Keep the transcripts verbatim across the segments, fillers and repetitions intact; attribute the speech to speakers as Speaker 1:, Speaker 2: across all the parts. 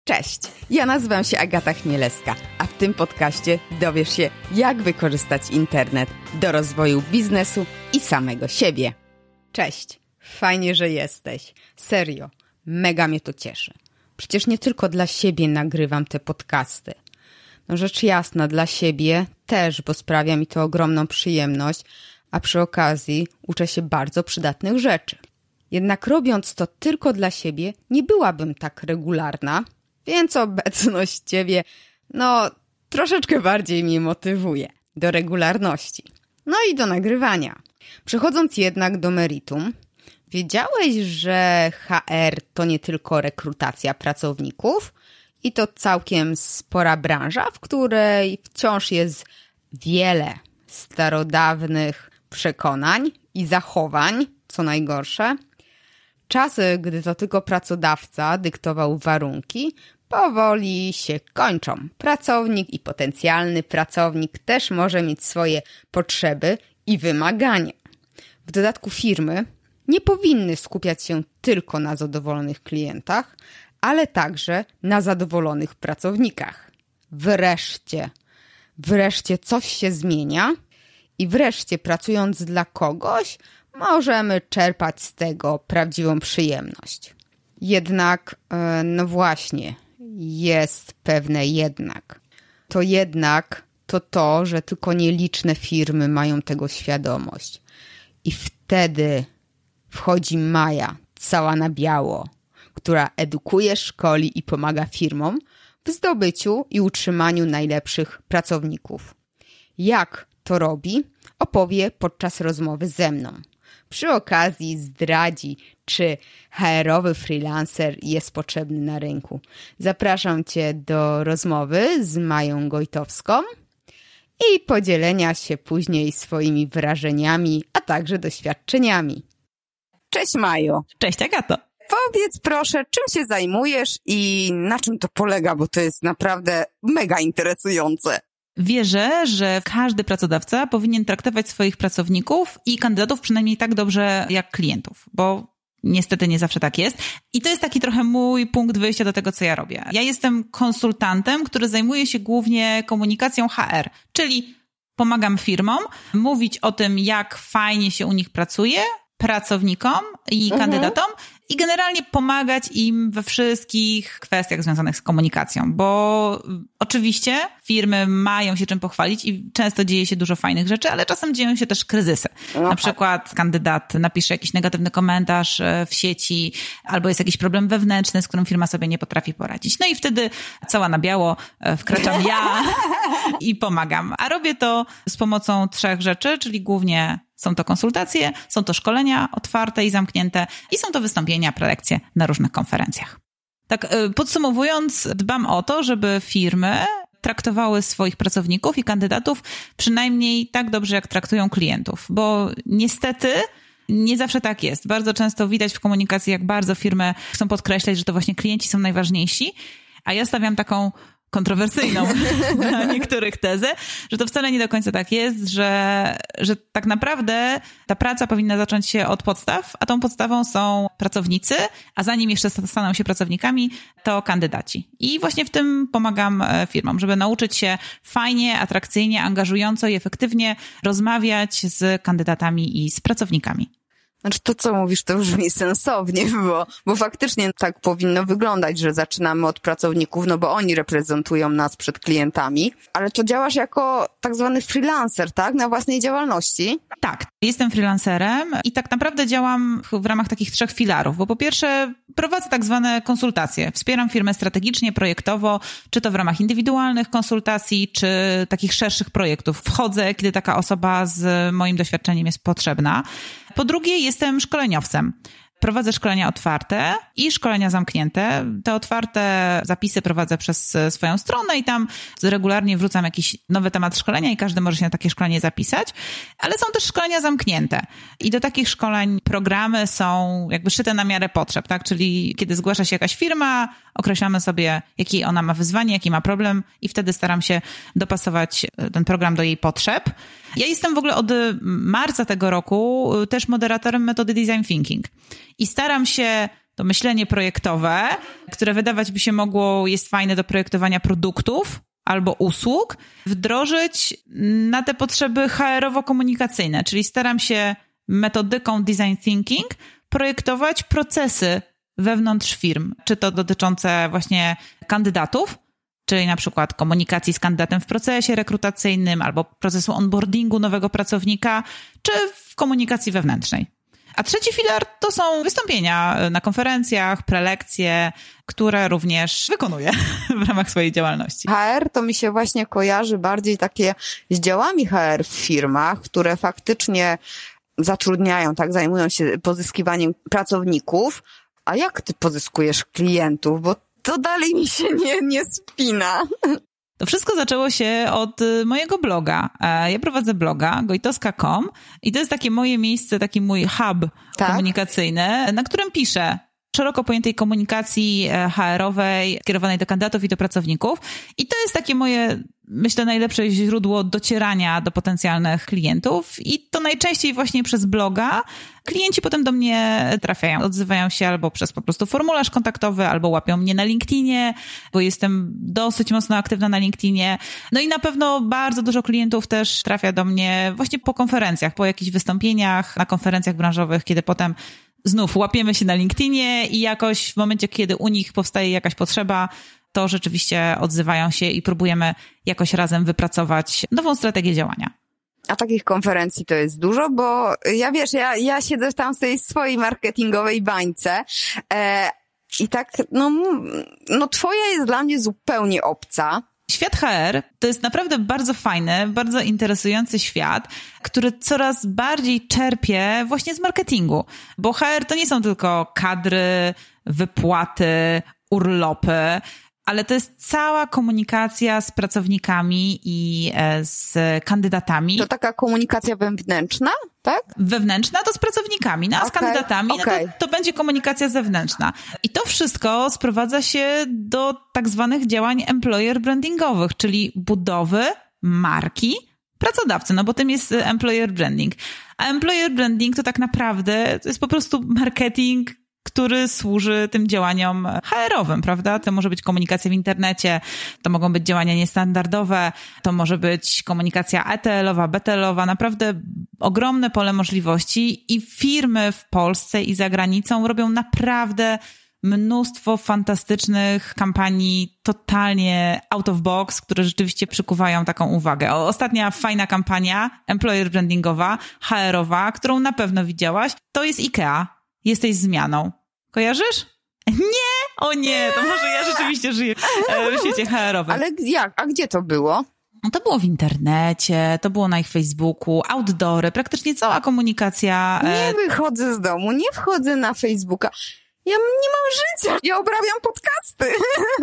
Speaker 1: Cześć, ja nazywam się Agata Chmielewska, a w tym podcaście dowiesz się, jak wykorzystać internet do rozwoju biznesu i samego siebie. Cześć, fajnie, że jesteś. Serio, mega mnie to cieszy. Przecież nie tylko dla siebie nagrywam te podcasty. No rzecz jasna, dla siebie też, bo sprawia mi to ogromną przyjemność, a przy okazji uczę się bardzo przydatnych rzeczy. Jednak robiąc to tylko dla siebie, nie byłabym tak regularna, więc obecność Ciebie, no, troszeczkę bardziej mnie motywuje do regularności. No i do nagrywania. Przechodząc jednak do meritum, wiedziałeś, że H R to nie tylko rekrutacja pracowników i to całkiem spora branża, w której wciąż jest wiele starodawnych przekonań i zachowań, co najgorsze. Czasy, gdy to tylko pracodawca dyktował warunki, powoli się kończą. Pracownik i potencjalny pracownik też może mieć swoje potrzeby i wymagania. W dodatku firmy nie powinny skupiać się tylko na zadowolonych klientach, ale także na zadowolonych pracownikach. Wreszcie, wreszcie coś się zmienia i wreszcie pracując dla kogoś, możemy czerpać z tego prawdziwą przyjemność. Jednak, no właśnie, jest pewne jednak. To jednak to to, że tylko nieliczne firmy mają tego świadomość. I wtedy wchodzi Maja, cała na biało, która edukuje, szkoli i pomaga firmom w zdobyciu i utrzymaniu najlepszych pracowników. Jak to robi, opowie podczas rozmowy ze mną. Przy okazji zdradzi, czy H R-owy freelancer jest potrzebny na rynku. Zapraszam Cię do rozmowy z Mają Gojtowską i podzielenia się później swoimi wrażeniami, a także doświadczeniami. Cześć Maju.
Speaker 2: Cześć Agato.
Speaker 1: Powiedz proszę, czym się zajmujesz i na czym to polega, bo to jest naprawdę mega interesujące.
Speaker 2: Wierzę, że każdy pracodawca powinien traktować swoich pracowników i kandydatów przynajmniej tak dobrze jak klientów, bo niestety nie zawsze tak jest. I to jest taki trochę mój punkt wyjścia do tego, co ja robię. Ja jestem konsultantem, który zajmuje się głównie komunikacją H R, czyli pomagam firmom mówić o tym, jak fajnie się u nich pracuje, pracownikom i mhm. kandydatom i generalnie pomagać im we wszystkich kwestiach związanych z komunikacją, bo oczywiście firmy mają się czym pochwalić i często dzieje się dużo fajnych rzeczy, ale czasem dzieją się też kryzysy. Aha. Na przykład kandydat napisze jakiś negatywny komentarz w sieci albo jest jakiś problem wewnętrzny, z którym firma sobie nie potrafi poradzić. No i wtedy cała na biało wkraczam ja i pomagam. A robię to z pomocą trzech rzeczy, czyli głównie są to konsultacje, są to szkolenia otwarte i zamknięte i są to wystąpienia, prelekcje na różnych konferencjach. Tak podsumowując, dbam o to, żeby firmy traktowały swoich pracowników i kandydatów przynajmniej tak dobrze, jak traktują klientów, bo niestety nie zawsze tak jest. Bardzo często widać w komunikacji, jak bardzo firmy chcą podkreślać, że to właśnie klienci są najważniejsi, a ja stawiam taką kontrowersyjną dla niektórych tezę, że to wcale nie do końca tak jest, że, że tak naprawdę ta praca powinna zacząć się od podstaw, a tą podstawą są pracownicy, a zanim jeszcze staną się pracownikami, to kandydaci. I właśnie w tym pomagam firmom, żeby nauczyć się fajnie, atrakcyjnie, angażująco i efektywnie rozmawiać z kandydatami i z pracownikami.
Speaker 1: Znaczy to, co mówisz, to brzmi sensownie, bo, bo faktycznie tak powinno wyglądać, że zaczynamy od pracowników, no bo oni reprezentują nas przed klientami, ale to działasz jako tak zwany freelancer, tak? Na własnej działalności?
Speaker 2: Tak, jestem freelancerem i tak naprawdę działam w ramach takich trzech filarów, bo po pierwsze prowadzę tak zwane konsultacje. Wspieram firmę strategicznie, projektowo, czy to w ramach indywidualnych konsultacji, czy takich szerszych projektów. Wchodzę, kiedy taka osoba z moim doświadczeniem jest potrzebna. Po drugie, jestem szkoleniowcem. Prowadzę szkolenia otwarte i szkolenia zamknięte. Te otwarte zapisy prowadzę przez swoją stronę i tam regularnie wrzucam jakiś nowy temat szkolenia i każdy może się na takie szkolenie zapisać, ale są też szkolenia zamknięte. I do takich szkoleń programy są jakby szyte na miarę potrzeb, tak? Czyli kiedy zgłasza się jakaś firma, określamy sobie, jakie ona ma wyzwanie, jaki ma problem i wtedy staram się dopasować ten program do jej potrzeb. Ja jestem w ogóle od marca tego roku też moderatorem metody Design Thinking i staram się to myślenie projektowe, które wydawać by się mogło jest fajne do projektowania produktów albo usług, wdrożyć na te potrzeby H R-owo-komunikacyjne, czyli staram się metodyką design thinking projektować procesy wewnątrz firm, czy to dotyczące właśnie kandydatów, czyli na przykład komunikacji z kandydatem w procesie rekrutacyjnym albo procesu onboardingu nowego pracownika, czy w komunikacji wewnętrznej. A trzeci filar to są wystąpienia na konferencjach, prelekcje, które również wykonuję w ramach swojej działalności.
Speaker 1: H R to mi się właśnie kojarzy bardziej takie z działami H R w firmach, które faktycznie zatrudniają, tak, zajmują się pozyskiwaniem pracowników. A jak ty pozyskujesz klientów? Bo to dalej mi się nie, nie spina.
Speaker 2: To wszystko zaczęło się od mojego bloga. Ja prowadzę bloga gojtoska kropka com i to jest takie moje miejsce, taki mój hub tak? komunikacyjny, na którym piszę szeroko pojętej komunikacji H R-owej skierowanej do kandydatów i do pracowników. I to jest takie moje, myślę, najlepsze źródło docierania do potencjalnych klientów i to najczęściej właśnie przez bloga. Klienci potem do mnie trafiają, odzywają się albo przez po prostu formularz kontaktowy, albo łapią mnie na LinkedInie, bo jestem dosyć mocno aktywna na LinkedInie. No i na pewno bardzo dużo klientów też trafia do mnie właśnie po konferencjach, po jakichś wystąpieniach na konferencjach branżowych, kiedy potem znów łapiemy się na LinkedInie i jakoś w momencie, kiedy u nich powstaje jakaś potrzeba, to rzeczywiście odzywają się i próbujemy jakoś razem wypracować nową strategię działania.
Speaker 1: A takich konferencji to jest dużo, bo ja wiesz, ja, ja siedzę tam w tej swojej marketingowej bańce e, i tak, no, no twoja jest dla mnie zupełnie obca.
Speaker 2: Świat H R to jest naprawdę bardzo fajny, bardzo interesujący świat, który coraz bardziej czerpie właśnie z marketingu, bo H R to nie są tylko kadry, wypłaty, urlopy, ale to jest cała komunikacja z pracownikami i z kandydatami.
Speaker 1: To taka komunikacja wewnętrzna, tak?
Speaker 2: Wewnętrzna to z pracownikami, no a okay, z kandydatami
Speaker 1: okay.
Speaker 2: no to, to będzie komunikacja zewnętrzna. I to wszystko sprowadza się do tak zwanych działań employer brandingowych, czyli budowy marki pracodawcy, no bo tym jest employer branding. A employer branding to tak naprawdę to jest po prostu marketing, który służy tym działaniom H R-owym, prawda? To może być komunikacja w internecie, to mogą być działania niestandardowe, to może być komunikacja E T L-owa, B T L-owa, naprawdę ogromne pole możliwości i firmy w Polsce i za granicą robią naprawdę mnóstwo fantastycznych kampanii totalnie out of box, które rzeczywiście przykuwają taką uwagę. Ostatnia fajna kampania employer brandingowa, H R-owa, którą na pewno widziałaś, to jest IKEA. Jesteś zmianą. Kojarzysz? Nie! O nie, to może ja rzeczywiście żyję w świecie H R-owym.
Speaker 1: Ale jak? A gdzie to było?
Speaker 2: No to było w internecie, to było na ich Facebooku, outdoory, praktycznie cała komunikacja.
Speaker 1: Nie wychodzę z domu, nie wchodzę na Facebooka. Ja nie mam życia, ja obrabiam podcasty.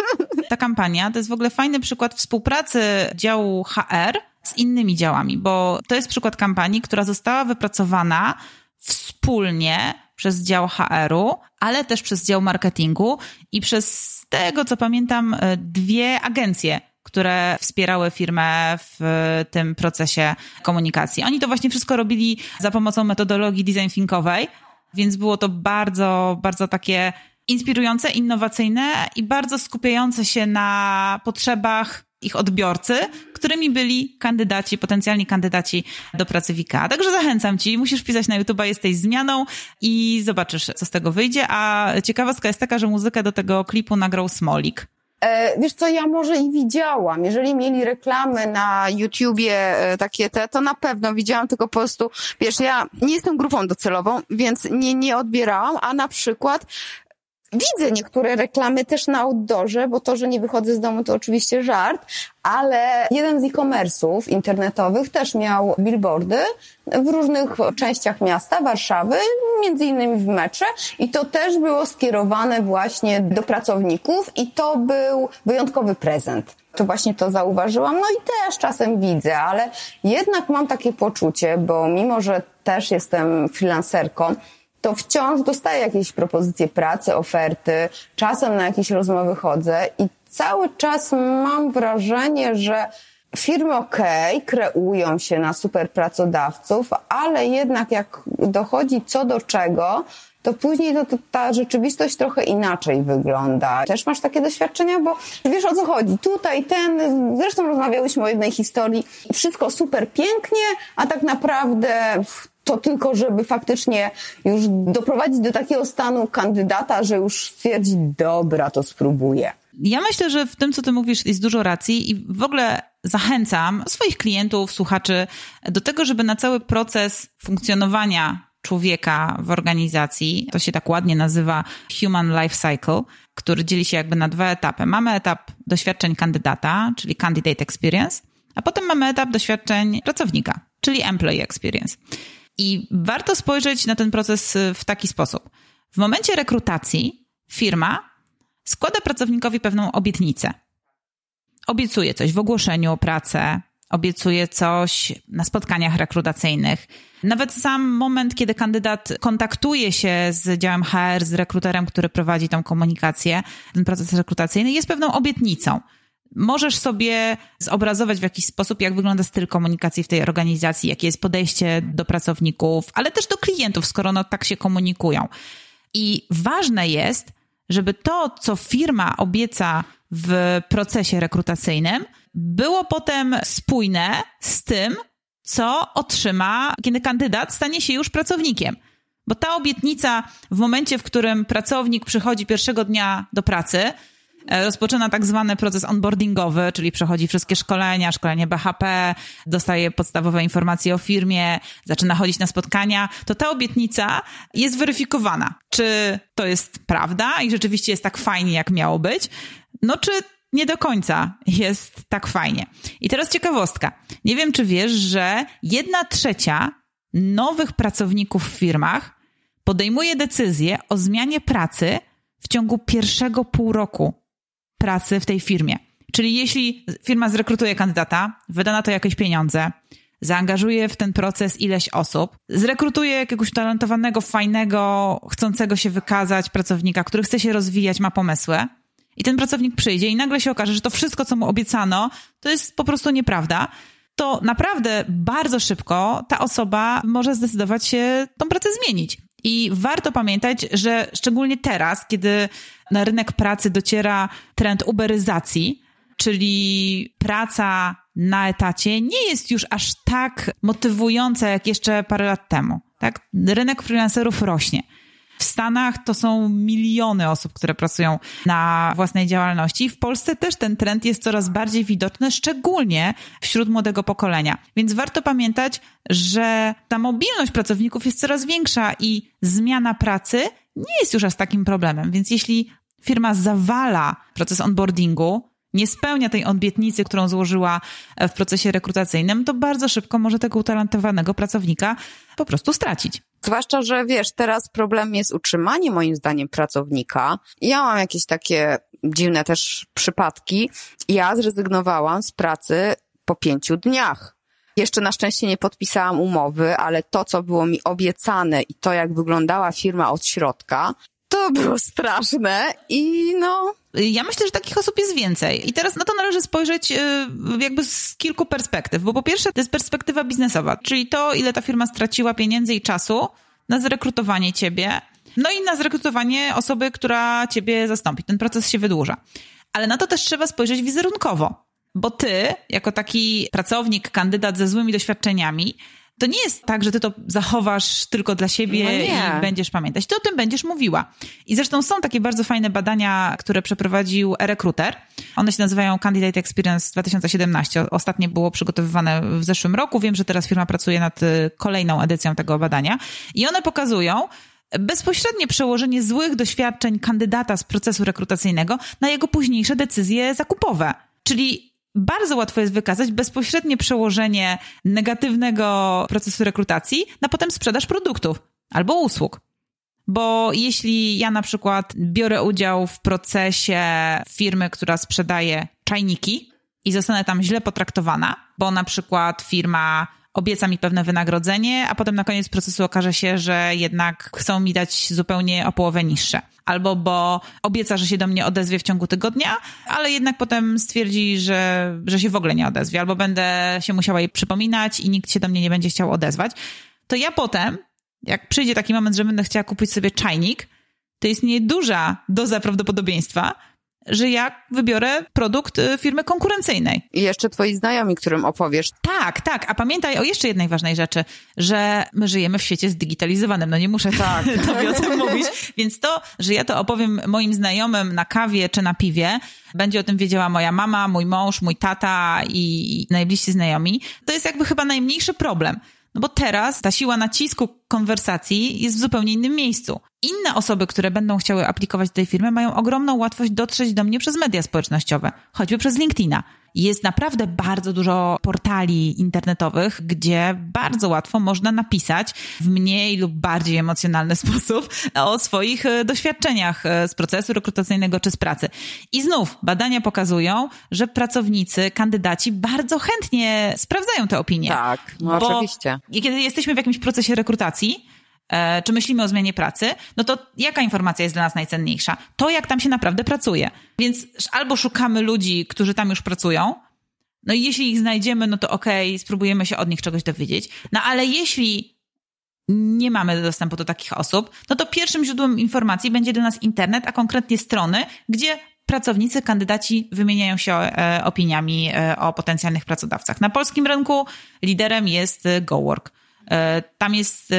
Speaker 2: Ta kampania to jest w ogóle fajny przykład współpracy działu H R z innymi działami, bo to jest przykład kampanii, która została wypracowana wspólnie przez dział H R-u, ale też przez dział marketingu i przez, z tego co pamiętam, dwie agencje, które wspierały firmę w tym procesie komunikacji. Oni to właśnie wszystko robili za pomocą metodologii design thinkowej, więc było to bardzo, bardzo takie inspirujące, innowacyjne i bardzo skupiające się na potrzebach ich odbiorcy, którymi byli kandydaci, potencjalni kandydaci do pracy w IKEA. Także zachęcam ci, musisz wpisać na YouTube'a Jesteś zmianą i zobaczysz, co z tego wyjdzie. A ciekawostka jest taka, że muzykę do tego klipu nagrał Smolik.
Speaker 1: E, wiesz co, ja może i widziałam. Jeżeli mieli reklamy na YouTubie e, takie te, to na pewno widziałam, tylko po prostu, wiesz, ja nie jestem grupą docelową, więc nie, nie odbierałam, a na przykład widzę niektóre reklamy też na outdoorze, bo to, że nie wychodzę z domu, to oczywiście żart, ale jeden z e-commerce'ów internetowych też miał billboardy w różnych częściach miasta, Warszawy, między innymi w metrze i to też było skierowane właśnie do pracowników i to był wyjątkowy prezent. To właśnie to zauważyłam, no i też czasem widzę, ale jednak mam takie poczucie, bo mimo, że też jestem freelancerką, to wciąż dostaję jakieś propozycje pracy, oferty, czasem na jakieś rozmowy chodzę i cały czas mam wrażenie, że firmy okej, okay, kreują się na super pracodawców, ale jednak jak dochodzi co do czego, to później to, to ta rzeczywistość trochę inaczej wygląda. Też masz takie doświadczenia, bo wiesz, o co chodzi. Tutaj ten, zresztą rozmawiałyśmy o jednej historii. Wszystko super pięknie, a tak naprawdę to tylko, żeby faktycznie już doprowadzić do takiego stanu kandydata, że już stwierdzi, dobra, to spróbuję.
Speaker 2: Ja myślę, że w tym, co ty mówisz, jest dużo racji i w ogóle zachęcam swoich klientów, słuchaczy do tego, żeby na cały proces funkcjonowania człowieka w organizacji, to się tak ładnie nazywa Human Life Cycle, który dzieli się jakby na dwa etapy. Mamy etap doświadczeń kandydata, czyli Candidate Experience, a potem mamy etap doświadczeń pracownika, czyli Employee Experience. I warto spojrzeć na ten proces w taki sposób. W momencie rekrutacji firma składa pracownikowi pewną obietnicę. Obiecuje coś w ogłoszeniu o pracę, obiecuje coś na spotkaniach rekrutacyjnych. Nawet sam moment, kiedy kandydat kontaktuje się z działem H R, z rekruterem, który prowadzi tą komunikację, ten proces rekrutacyjny, jest pewną obietnicą. Możesz sobie zobrazować w jakiś sposób, jak wygląda styl komunikacji w tej organizacji, jakie jest podejście do pracowników, ale też do klientów, skoro no tak się komunikują. I ważne jest, żeby to, co firma obieca w procesie rekrutacyjnym, było potem spójne z tym, co otrzyma, kiedy kandydat stanie się już pracownikiem. Bo ta obietnica w momencie, w którym pracownik przychodzi pierwszego dnia do pracy, rozpoczyna tak zwany proces onboardingowy, czyli przechodzi wszystkie szkolenia, szkolenie B H P, dostaje podstawowe informacje o firmie, zaczyna chodzić na spotkania, to ta obietnica jest weryfikowana. Czy to jest prawda i rzeczywiście jest tak fajnie, jak miało być? No czy nie do końca jest tak fajnie. I teraz ciekawostka. Nie wiem, czy wiesz, że jedna trzecia nowych pracowników w firmach podejmuje decyzję o zmianie pracy w ciągu pierwszego pół roku pracy w tej firmie. Czyli jeśli firma zrekrutuje kandydata, wyda na to jakieś pieniądze, zaangażuje w ten proces ileś osób, zrekrutuje jakiegoś talentowanego, fajnego, chcącego się wykazać pracownika, który chce się rozwijać, ma pomysły i ten pracownik przyjdzie i nagle się okaże, że to wszystko, co mu obiecano, to jest po prostu nieprawda, to naprawdę bardzo szybko ta osoba może zdecydować się tą pracę zmienić. I warto pamiętać, że szczególnie teraz, kiedy na rynek pracy dociera trend uberyzacji, czyli praca na etacie nie jest już aż tak motywująca jak jeszcze parę lat temu. Tak? Rynek freelancerów rośnie. W Stanach to są miliony osób, które pracują na własnej działalności. W Polsce też ten trend jest coraz bardziej widoczny, szczególnie wśród młodego pokolenia. Więc warto pamiętać, że ta mobilność pracowników jest coraz większa i zmiana pracy nie jest już aż takim problemem. Więc jeśli firma zawala proces onboardingu, nie spełnia tej obietnicy, którą złożyła w procesie rekrutacyjnym, to bardzo szybko może tego utalentowanego pracownika po prostu stracić.
Speaker 1: Zwłaszcza, że wiesz, teraz problem jest utrzymanie moim zdaniem pracownika. Ja mam jakieś takie dziwne też przypadki. Ja zrezygnowałam z pracy po pięciu dniach. Jeszcze na szczęście nie podpisałam umowy, ale to, co było mi obiecane i to, jak wyglądała firma od środka, to było straszne i no...
Speaker 2: Ja myślę, że takich osób jest więcej. I teraz na to należy spojrzeć jakby z kilku perspektyw, bo po pierwsze to jest perspektywa biznesowa, czyli to, ile ta firma straciła pieniędzy i czasu na zrekrutowanie ciebie, no i na zrekrutowanie osoby, która ciebie zastąpi. Ten proces się wydłuża. Ale na to też trzeba spojrzeć wizerunkowo, bo ty, jako taki pracownik, kandydat ze złymi doświadczeniami, to nie jest tak, że ty to zachowasz tylko dla siebie no i będziesz pamiętać. Ty o tym będziesz mówiła. I zresztą są takie bardzo fajne badania, które przeprowadził e-Recruiter. One się nazywają Candidate Experience dwa tysiące siedemnaście. Ostatnie było przygotowywane w zeszłym roku. Wiem, że teraz firma pracuje nad kolejną edycją tego badania. I one pokazują bezpośrednie przełożenie złych doświadczeń kandydata z procesu rekrutacyjnego na jego późniejsze decyzje zakupowe. Czyli bardzo łatwo jest wykazać bezpośrednie przełożenie negatywnego procesu rekrutacji na potem sprzedaż produktów albo usług. Bo jeśli ja na przykład biorę udział w procesie firmy, która sprzedaje czajniki i zostanę tam źle potraktowana, bo na przykład firma obieca mi pewne wynagrodzenie, a potem na koniec procesu okaże się, że jednak chcą mi dać zupełnie o połowę niższe. Albo bo obieca, że się do mnie odezwie w ciągu tygodnia, ale jednak potem stwierdzi, że, że się w ogóle nie odezwie. Albo będę się musiała jej przypominać i nikt się do mnie nie będzie chciał odezwać. To ja potem jak przyjdzie taki moment, że będę chciała kupić sobie czajnik, to jest nieduża doza prawdopodobieństwa, że ja wybiorę produkt firmy konkurencyjnej.
Speaker 1: I jeszcze twoi znajomi, którym opowiesz.
Speaker 2: Tak, tak. A pamiętaj o jeszcze jednej ważnej rzeczy, że my żyjemy w świecie zdigitalizowanym. No nie muszę tak tobie o tym mówić. Więc to, że ja to opowiem moim znajomym na kawie czy na piwie, będzie o tym wiedziała moja mama, mój mąż, mój tata i najbliżsi znajomi. To jest jakby chyba najmniejszy problem. No bo teraz ta siła nacisku konwersacji jest w zupełnie innym miejscu. Inne osoby, które będą chciały aplikować do tej firmy, mają ogromną łatwość dotrzeć do mnie przez media społecznościowe, choćby przez LinkedIna. Jest naprawdę bardzo dużo portali internetowych, gdzie bardzo łatwo można napisać w mniej lub bardziej emocjonalny sposób o swoich doświadczeniach z procesu rekrutacyjnego czy z pracy. I znów badania pokazują, że pracownicy, kandydaci bardzo chętnie sprawdzają te opinie.
Speaker 1: Tak, no
Speaker 2: bo
Speaker 1: oczywiście.
Speaker 2: Kiedy jesteśmy w jakimś procesie rekrutacji, czy myślimy o zmianie pracy, no to jaka informacja jest dla nas najcenniejsza? To, jak tam się naprawdę pracuje. Więc albo szukamy ludzi, którzy tam już pracują, no i jeśli ich znajdziemy, no to okej, okay, spróbujemy się od nich czegoś dowiedzieć. No ale jeśli nie mamy dostępu do takich osób, no to pierwszym źródłem informacji będzie dla nas internet, a konkretnie strony, gdzie pracownicy, kandydaci wymieniają się e, opiniami e, o potencjalnych pracodawcach. Na polskim rynku liderem jest GoWork. Tam jest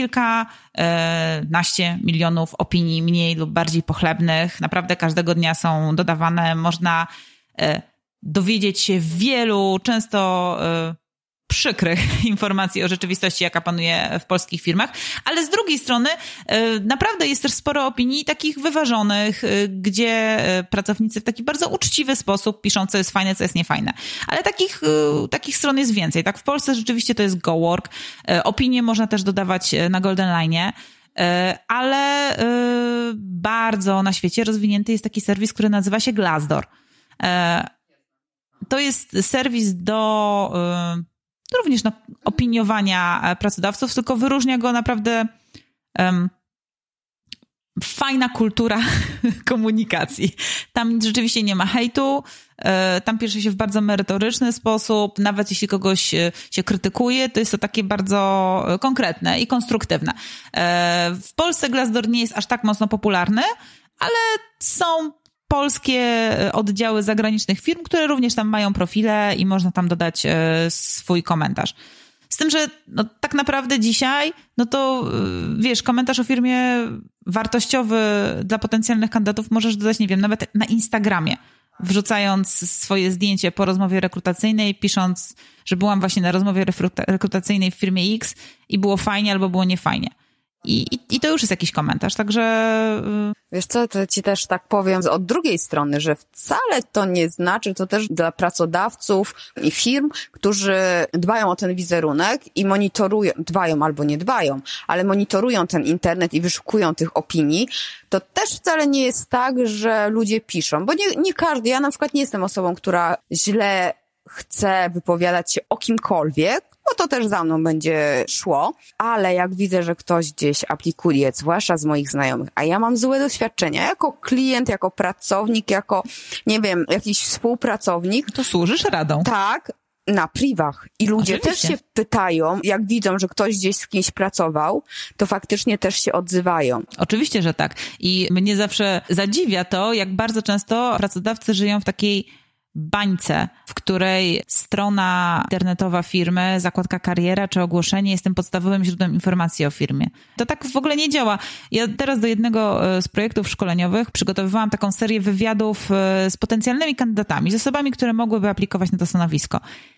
Speaker 2: kilkanaście milionów opinii mniej lub bardziej pochlebnych. Naprawdę każdego dnia są dodawane. Można dowiedzieć się wielu, często przykrych informacji o rzeczywistości, jaka panuje w polskich firmach, ale z drugiej strony naprawdę jest też sporo opinii takich wyważonych, gdzie pracownicy w taki bardzo uczciwy sposób piszą, co jest fajne, co jest niefajne. Ale takich, takich stron jest więcej. Tak, w Polsce rzeczywiście to jest GoWork. Opinie można też dodawać na Golden Line, ale bardzo na świecie rozwinięty jest taki serwis, który nazywa się Glassdoor. To jest serwis do również no, opiniowania pracodawców, tylko wyróżnia go naprawdę um, fajna kultura komunikacji. Tam rzeczywiście nie ma hejtu, tam pisze się w bardzo merytoryczny sposób, nawet jeśli kogoś się krytykuje, to jest to takie bardzo konkretne i konstruktywne. W Polsce Glassdoor nie jest aż tak mocno popularny, ale są polskie oddziały zagranicznych firm, które również tam mają profile i można tam dodać swój komentarz. Z tym, że no, tak naprawdę dzisiaj, no to wiesz, komentarz o firmie wartościowy dla potencjalnych kandydatów możesz dodać, nie wiem, nawet na Instagramie, wrzucając swoje zdjęcie po rozmowie rekrutacyjnej, pisząc, że byłam właśnie na rozmowie rekrutacyjnej w firmie X i było fajnie albo było niefajnie. I, i, I to już jest jakiś komentarz, także...
Speaker 1: Wiesz co, to ci też tak powiem od drugiej strony, że wcale to nie znaczy, to też dla pracodawców i firm, którzy dbają o ten wizerunek i monitorują, dbają albo nie dbają, ale monitorują ten internet i wyszukują tych opinii, to też wcale nie jest tak, że ludzie piszą, bo nie, nie każdy, ja na przykład nie jestem osobą, która źle chce wypowiadać się o kimkolwiek, bo to też za mną będzie szło, ale jak widzę, że ktoś gdzieś aplikuje, zwłaszcza z moich znajomych, a ja mam złe doświadczenia, jako klient, jako pracownik, jako, nie wiem, jakiś współpracownik.
Speaker 2: To służysz radą.
Speaker 1: Tak, na privach. I ludzie
Speaker 2: Oczywiście.
Speaker 1: też się pytają, jak widzą, że ktoś gdzieś z kimś pracował, to faktycznie też się odzywają.
Speaker 2: Oczywiście, że tak. I mnie zawsze zadziwia to, jak bardzo często pracodawcy żyją w takiej bańce, w której strona internetowa firmy, zakładka kariera czy ogłoszenie jest tym podstawowym źródłem informacji o firmie. To tak w ogóle nie działa. Ja teraz do jednego z projektów szkoleniowych przygotowywałam taką serię wywiadów z potencjalnymi kandydatami, z osobami, które mogłyby aplikować na to stanowisko.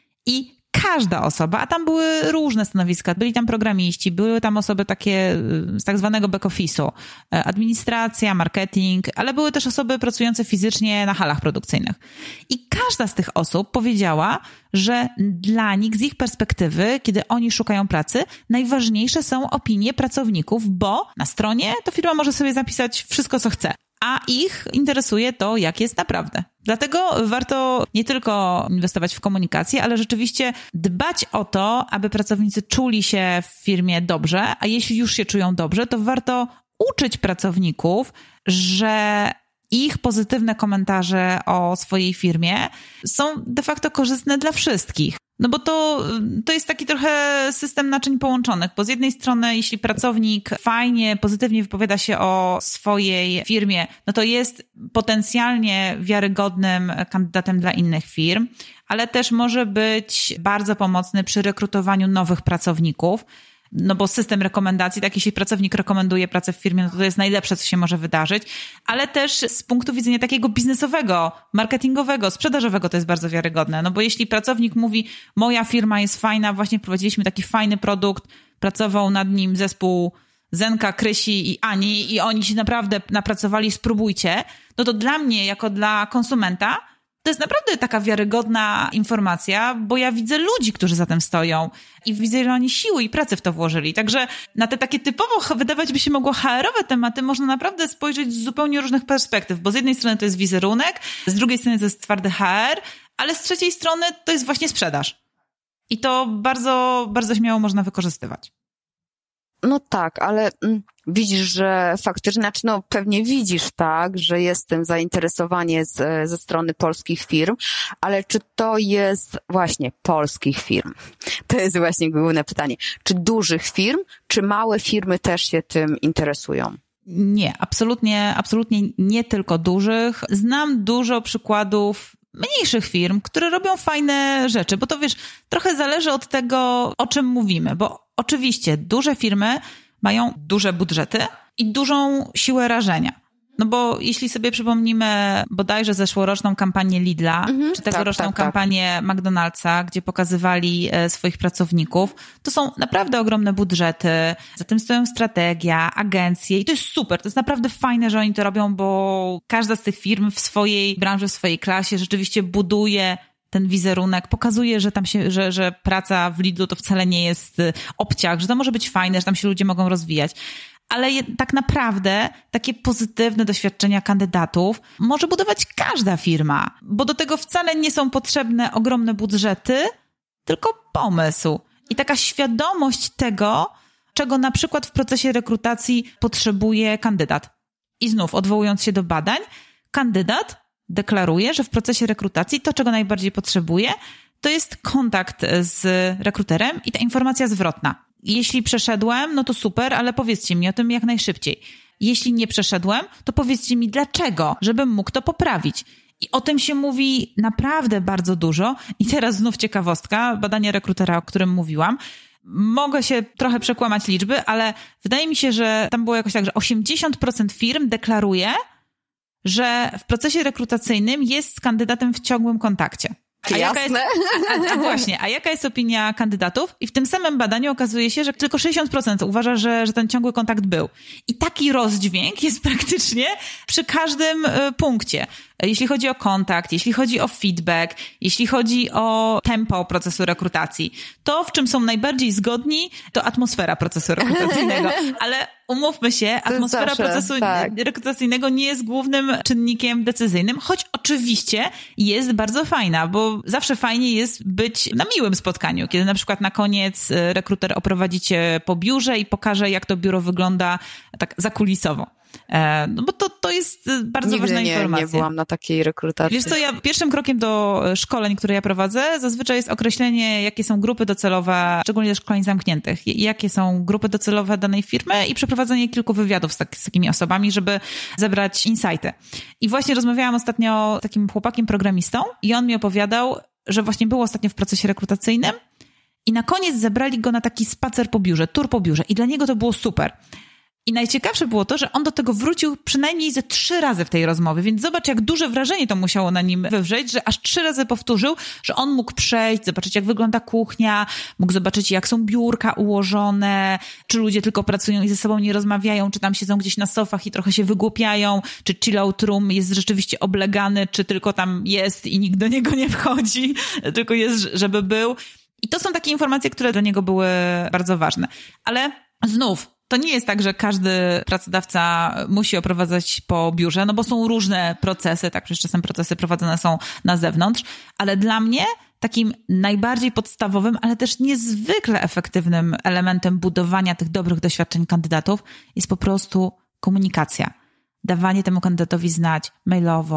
Speaker 2: I każda osoba, a tam były różne stanowiska, byli tam programiści, były tam osoby takie z tak zwanego back office'u, administracja, marketing, ale były też osoby pracujące fizycznie na halach produkcyjnych. I każda z tych osób powiedziała, że dla nich, z ich perspektywy, kiedy oni szukają pracy, najważniejsze są opinie pracowników, bo na stronie to firma może sobie zapisać wszystko, co chce. A ich interesuje to, jak jest naprawdę. Dlatego warto nie tylko inwestować w komunikację, ale rzeczywiście dbać o to, aby pracownicy czuli się w firmie dobrze, a jeśli już się czują dobrze, to warto uczyć pracowników, że ich pozytywne komentarze o swojej firmie są de facto korzystne dla wszystkich. No bo to, to jest taki trochę system naczyń połączonych, bo z jednej strony jeśli pracownik fajnie, pozytywnie wypowiada się o swojej firmie, no to jest potencjalnie wiarygodnym kandydatem dla innych firm, ale też może być bardzo pomocny przy rekrutowaniu nowych pracowników. No bo system rekomendacji, tak jeśli pracownik rekomenduje pracę w firmie, no to to jest najlepsze, co się może wydarzyć, ale też z punktu widzenia takiego biznesowego, marketingowego, sprzedażowego to jest bardzo wiarygodne, no bo jeśli pracownik mówi, moja firma jest fajna, właśnie wprowadziliśmy taki fajny produkt, pracował nad nim zespół Zenka, Krysi i Ani i oni się naprawdę napracowali, spróbujcie, no to dla mnie, jako dla konsumenta, to jest naprawdę taka wiarygodna informacja, bo ja widzę ludzi, którzy za tym stoją i widzę, ile oni siły i pracy w to włożyli. Także na te takie typowo, wydawać by się mogło H R-owe tematy, można naprawdę spojrzeć z zupełnie różnych perspektyw, bo z jednej strony to jest wizerunek, z drugiej strony to jest twardy H R, ale z trzeciej strony to jest właśnie sprzedaż. I to bardzo, bardzo śmiało można wykorzystywać.
Speaker 3: No tak, ale mm, widzisz, że faktycznie, znaczy no pewnie widzisz, tak, że jest tym zainteresowanie z, ze strony polskich firm, ale czy to jest właśnie polskich firm? To jest właśnie główne pytanie. Czy dużych firm, czy małe firmy też się tym interesują?
Speaker 2: Nie, absolutnie, absolutnie nie tylko dużych. Znam dużo przykładów mniejszych firm, które robią fajne rzeczy, bo to wiesz, trochę zależy od tego, o czym mówimy, bo oczywiście duże firmy mają duże budżety i dużą siłę rażenia. No bo jeśli sobie przypomnimy bodajże zeszłoroczną kampanię Lidla, mhm, czy tegoroczną tak, tak, kampanię tak. McDonald'sa, gdzie pokazywali swoich pracowników, to są naprawdę ogromne budżety, za tym stoją strategia, agencje i to jest super, to jest naprawdę fajne, że oni to robią, bo każda z tych firm w swojej branży, w swojej klasie rzeczywiście buduje ten wizerunek, pokazuje, że tam się, że, że praca w Lidlu to wcale nie jest obciach, że to może być fajne, że tam się ludzie mogą rozwijać. Ale tak naprawdę takie pozytywne doświadczenia kandydatów może budować każda firma, bo do tego wcale nie są potrzebne ogromne budżety, tylko pomysł i taka świadomość tego, czego na przykład w procesie rekrutacji potrzebuje kandydat. I znów, odwołując się do badań, kandydat deklaruje, że w procesie rekrutacji to, czego najbardziej potrzebuje, to jest kontakt z rekruterem i ta informacja zwrotna. Jeśli przeszedłem, no to super, ale powiedzcie mi o tym jak najszybciej. Jeśli nie przeszedłem, to powiedzcie mi dlaczego, żebym mógł to poprawić. I o tym się mówi naprawdę bardzo dużo. I teraz znów ciekawostka, badanie rekrutera, o którym mówiłam. Mogę się trochę przekłamać liczby, ale wydaje mi się, że tam było jakoś tak, że osiemdziesiąt procent firm deklaruje, że w procesie rekrutacyjnym jest z kandydatem w ciągłym kontakcie. A jaka jest, a, a właśnie, a jaka jest opinia kandydatów? I w tym samym badaniu okazuje się, że tylko sześćdziesiąt procent uważa, że, że ten ciągły kontakt był. I taki rozdźwięk jest praktycznie przy każdym y, punkcie. Jeśli chodzi o kontakt, jeśli chodzi o feedback, jeśli chodzi o tempo procesu rekrutacji, to w czym są najbardziej zgodni, to atmosfera procesu rekrutacyjnego. Ale umówmy się, atmosfera zawsze, procesu tak. rekrutacyjnego nie jest głównym czynnikiem decyzyjnym, choć oczywiście jest bardzo fajna, bo zawsze fajnie jest być na miłym spotkaniu, kiedy na przykład na koniec rekruter oprowadzi cię po biurze i pokaże, jak to biuro wygląda tak zakulisowo. No bo to, to jest bardzo
Speaker 3: Nigdy
Speaker 2: ważna
Speaker 3: nie,
Speaker 2: informacja.
Speaker 3: Nie byłam na takiej rekrutacji.
Speaker 2: Wiesz co, ja pierwszym krokiem do szkoleń, które ja prowadzę, zazwyczaj jest określenie, jakie są grupy docelowe, szczególnie do szkoleń zamkniętych, jakie są grupy docelowe danej firmy i przeprowadzenie kilku wywiadów z, tak, z takimi osobami, żeby zebrać insighty. I właśnie rozmawiałam ostatnio z takim chłopakiem programistą i on mi opowiadał, że właśnie był ostatnio w procesie rekrutacyjnym i na koniec zebrali go na taki spacer po biurze, tour po biurze i dla niego to było super. I najciekawsze było to, że on do tego wrócił przynajmniej ze trzy razy w tej rozmowie, więc zobacz, jak duże wrażenie to musiało na nim wywrzeć, że aż trzy razy powtórzył, że on mógł przejść, zobaczyć, jak wygląda kuchnia, mógł zobaczyć, jak są biurka ułożone, czy ludzie tylko pracują i ze sobą nie rozmawiają, czy tam siedzą gdzieś na sofach i trochę się wygłupiają, czy chill-out room jest rzeczywiście oblegany, czy tylko tam jest i nikt do niego nie wchodzi, tylko jest, żeby był. I to są takie informacje, które dla niego były bardzo ważne. Ale znów, to nie jest tak, że każdy pracodawca musi oprowadzać po biurze, no bo są różne procesy, tak, przecież czasem procesy prowadzone są na zewnątrz, ale dla mnie takim najbardziej podstawowym, ale też niezwykle efektywnym elementem budowania tych dobrych doświadczeń kandydatów jest po prostu komunikacja. Dawanie temu kandydatowi znać mailowo,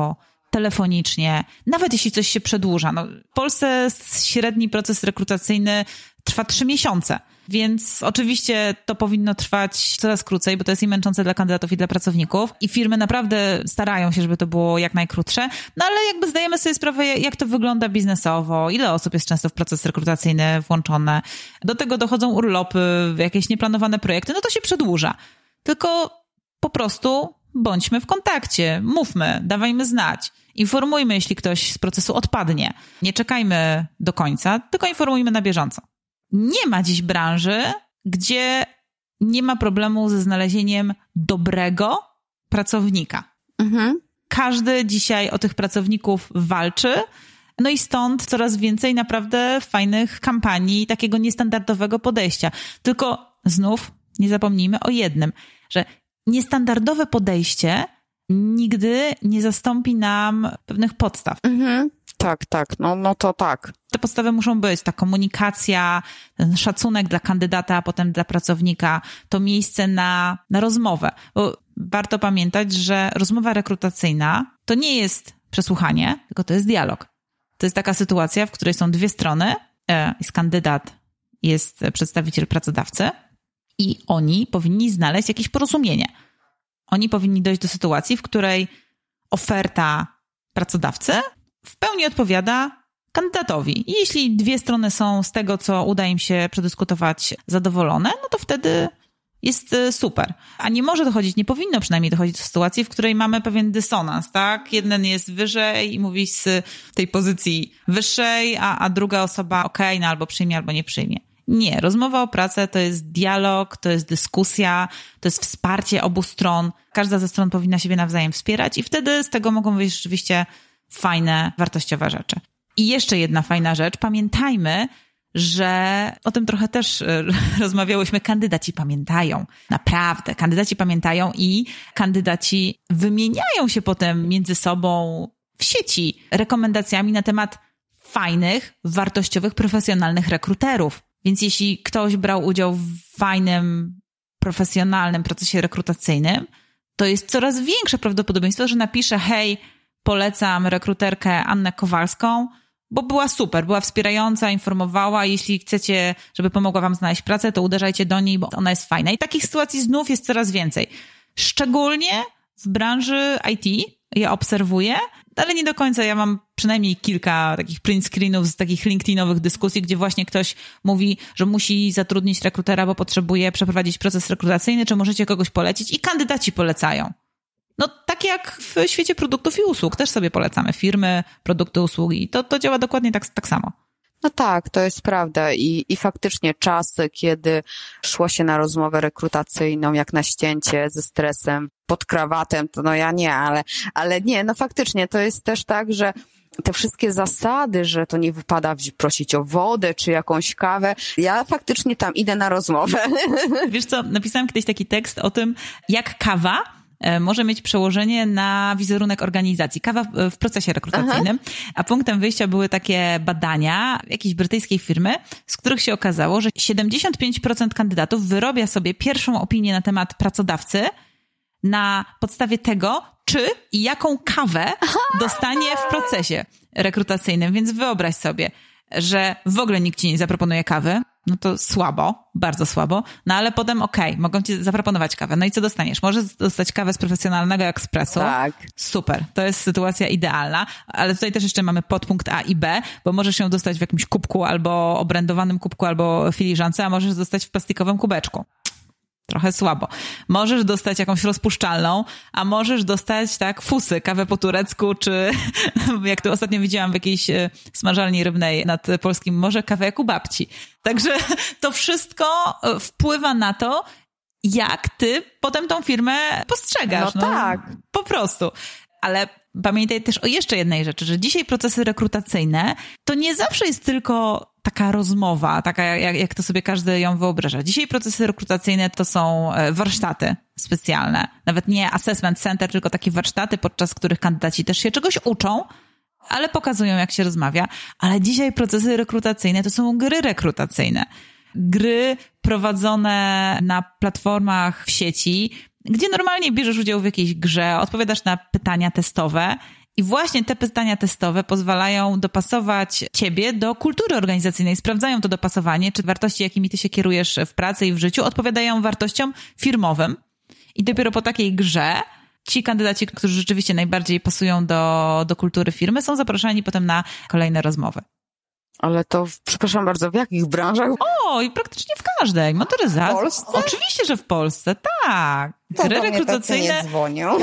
Speaker 2: telefonicznie, nawet jeśli coś się przedłuża. No, w Polsce średni proces rekrutacyjny trwa trzy miesiące, więc oczywiście to powinno trwać coraz krócej, bo to jest i męczące dla kandydatów i dla pracowników i firmy naprawdę starają się, żeby to było jak najkrótsze, no ale jakby zdajemy sobie sprawę, jak to wygląda biznesowo, ile osób jest często w proces rekrutacyjny włączone, do tego dochodzą urlopy, jakieś nieplanowane projekty, no to się przedłuża. Tylko po prostu bądźmy w kontakcie, mówmy, dawajmy znać, informujmy, jeśli ktoś z procesu odpadnie. Nie czekajmy do końca, tylko informujmy na bieżąco. Nie ma dziś branży, gdzie nie ma problemu ze znalezieniem dobrego pracownika. Mhm. Każdy dzisiaj o tych pracowników walczy, no i stąd coraz więcej naprawdę fajnych kampanii, takiego niestandardowego podejścia. Tylko znów nie zapomnijmy o jednym, że niestandardowe podejście nigdy nie zastąpi nam pewnych podstaw.
Speaker 3: Mhm. Tak, tak, no, no to tak.
Speaker 2: Te podstawy muszą być, ta komunikacja, ten szacunek dla kandydata, a potem dla pracownika, to miejsce na, na rozmowę. Bo warto pamiętać, że rozmowa rekrutacyjna to nie jest przesłuchanie, tylko to jest dialog. To jest taka sytuacja, w której są dwie strony, jest kandydat, jest przedstawiciel pracodawcy i oni powinni znaleźć jakieś porozumienie. Oni powinni dojść do sytuacji, w której oferta pracodawcy w pełni odpowiada kandydatowi. I jeśli dwie strony są z tego, co uda im się przedyskutować, zadowolone, no to wtedy jest super. A nie może dochodzić, nie powinno przynajmniej dochodzić do sytuacji, w której mamy pewien dysonans, tak? Jeden jest wyżej i mówi z tej pozycji wyższej, a, a druga osoba okej, okay, no albo przyjmie, albo nie przyjmie. Nie, rozmowa o pracę to jest dialog, to jest dyskusja, to jest wsparcie obu stron. Każda ze stron powinna siebie nawzajem wspierać i wtedy z tego mogą wyjść rzeczywiście fajne, wartościowe rzeczy. I jeszcze jedna fajna rzecz. Pamiętajmy, że o tym trochę też rozmawiałyśmy, kandydaci pamiętają. Naprawdę, kandydaci pamiętają i kandydaci wymieniają się potem między sobą w sieci rekomendacjami na temat fajnych, wartościowych, profesjonalnych rekruterów. Więc jeśli ktoś brał udział w fajnym, profesjonalnym procesie rekrutacyjnym, to jest coraz większe prawdopodobieństwo, że napisze: hej, polecam rekruterkę Annę Kowalską, bo była super, była wspierająca, informowała. Jeśli chcecie, żeby pomogła wam znaleźć pracę, to uderzajcie do niej, bo ona jest fajna. I takich sytuacji znów jest coraz więcej. Szczególnie w branży I T ja obserwuję, ale nie do końca. Ja mam przynajmniej kilka takich print screenów z takich LinkedInowych dyskusji, gdzie właśnie ktoś mówi, że musi zatrudnić rekrutera, bo potrzebuje przeprowadzić proces rekrutacyjny, czy możecie kogoś polecić, i kandydaci polecają. No tak jak w świecie produktów i usług. Też sobie polecamy firmy, produkty, usługi. To, to działa dokładnie tak, tak samo.
Speaker 3: No tak, to jest prawda i, i faktycznie czasy, kiedy szło się na rozmowę rekrutacyjną jak na ścięcie ze stresem, pod krawatem, to no ja nie, ale, ale nie, no faktycznie to jest też tak, że te wszystkie zasady, że to nie wypada prosić o wodę czy jakąś kawę, ja faktycznie tam idę na rozmowę.
Speaker 2: Wiesz co, napisałam kiedyś taki tekst o tym, jak kawa może mieć przełożenie na wizerunek organizacji. Kawa w procesie rekrutacyjnym. Aha. A punktem wyjścia były takie badania jakiejś brytyjskiej firmy, z których się okazało, że siedemdziesiąt pięć procent kandydatów wyrabia sobie pierwszą opinię na temat pracodawcy na podstawie tego, czy i jaką kawę dostanie w procesie rekrutacyjnym. Więc wyobraź sobie, że w ogóle nikt ci nie zaproponuje kawy, no to słabo, bardzo słabo, no ale potem okej, okay, mogą ci zaproponować kawę. No i co dostaniesz? Możesz dostać kawę z profesjonalnego ekspresu.
Speaker 3: Tak.
Speaker 2: Super, to jest sytuacja idealna, ale tutaj też jeszcze mamy podpunkt A i B, bo możesz ją dostać w jakimś kubku albo obrędowanym kubku, albo filiżance, a możesz dostać w plastikowym kubeczku. Trochę słabo. Możesz dostać jakąś rozpuszczalną, a możesz dostać tak fusy, kawę po turecku, czy jak tu ostatnio widziałam w jakiejś smażalni rybnej nad polskim morzem, kawę jak u babci. Także to wszystko wpływa na to, jak ty potem tą firmę postrzegasz.
Speaker 3: No, no tak.
Speaker 2: Po prostu. Ale pamiętaj też o jeszcze jednej rzeczy, że dzisiaj procesy rekrutacyjne to nie zawsze jest tylko taka rozmowa, taka jak, jak to sobie każdy ją wyobraża. Dzisiaj procesy rekrutacyjne to są warsztaty specjalne. Nawet nie assessment center, tylko takie warsztaty, podczas których kandydaci też się czegoś uczą, ale pokazują, jak się rozmawia. Ale dzisiaj procesy rekrutacyjne to są gry rekrutacyjne. Gry prowadzone na platformach w sieci, gdzie normalnie bierzesz udział w jakiejś grze, odpowiadasz na pytania testowe I właśnie te pytania testowe pozwalają dopasować ciebie do kultury organizacyjnej. Sprawdzają to dopasowanie, czy wartości, jakimi ty się kierujesz w pracy i w życiu, odpowiadają wartościom firmowym. I dopiero po takiej grze ci kandydaci, którzy rzeczywiście najbardziej pasują do, do kultury firmy, są zapraszani potem na kolejne rozmowy.
Speaker 3: Ale to, w, przepraszam bardzo, w jakich branżach?
Speaker 2: O, i praktycznie w każdej. Motoryzacja.
Speaker 3: W Polsce?
Speaker 2: Oczywiście, że w Polsce, tak.
Speaker 3: To
Speaker 2: Gry
Speaker 3: do mnie
Speaker 2: rekrutacyjne.
Speaker 3: tacy nie dzwonią.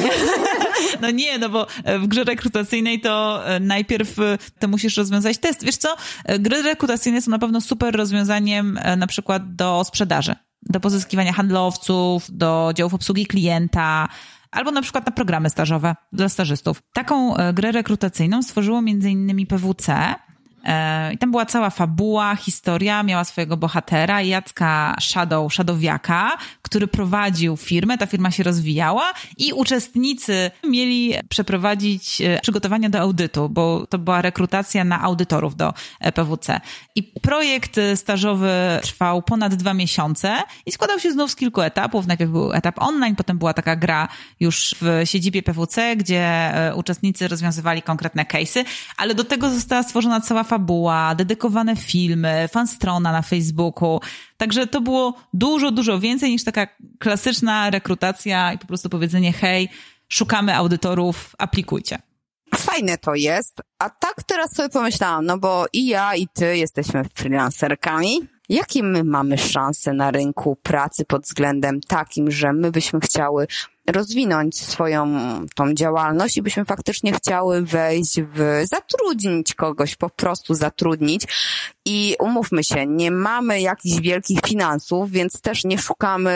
Speaker 2: No nie, no bo w grze rekrutacyjnej to najpierw to musisz rozwiązać test. Wiesz co? Gry rekrutacyjne są na pewno super rozwiązaniem na przykład do sprzedaży, do pozyskiwania handlowców, do działów obsługi klienta, albo na przykład na programy stażowe dla stażystów. Taką grę rekrutacyjną stworzyło między innymi P W C. I tam była cała fabuła, historia, miała swojego bohatera, Jacka Shadow, Shadowiaka, który prowadził firmę, ta firma się rozwijała i uczestnicy mieli przeprowadzić przygotowania do audytu, bo to była rekrutacja na audytorów do P W C. I projekt stażowy trwał ponad dwa miesiące i składał się znów z kilku etapów. Najpierw był etap online, potem była taka gra już w siedzibie P W C, gdzie uczestnicy rozwiązywali konkretne case'y, ale do tego została stworzona cała fabuła, dedykowane filmy, fanstrona na Facebooku. Także to było dużo, dużo więcej niż taka klasyczna rekrutacja i po prostu powiedzenie: hej, szukamy audytorów, aplikujcie.
Speaker 3: Fajne to jest, a tak teraz sobie pomyślałam, no bo i ja, i ty jesteśmy freelancerkami. Jakie my mamy szanse na rynku pracy pod względem takim, że my byśmy chciały rozwinąć swoją tą działalność i byśmy faktycznie chciały wejść w, zatrudnić kogoś, po prostu zatrudnić. I umówmy się, nie mamy jakichś wielkich finansów, więc też nie szukamy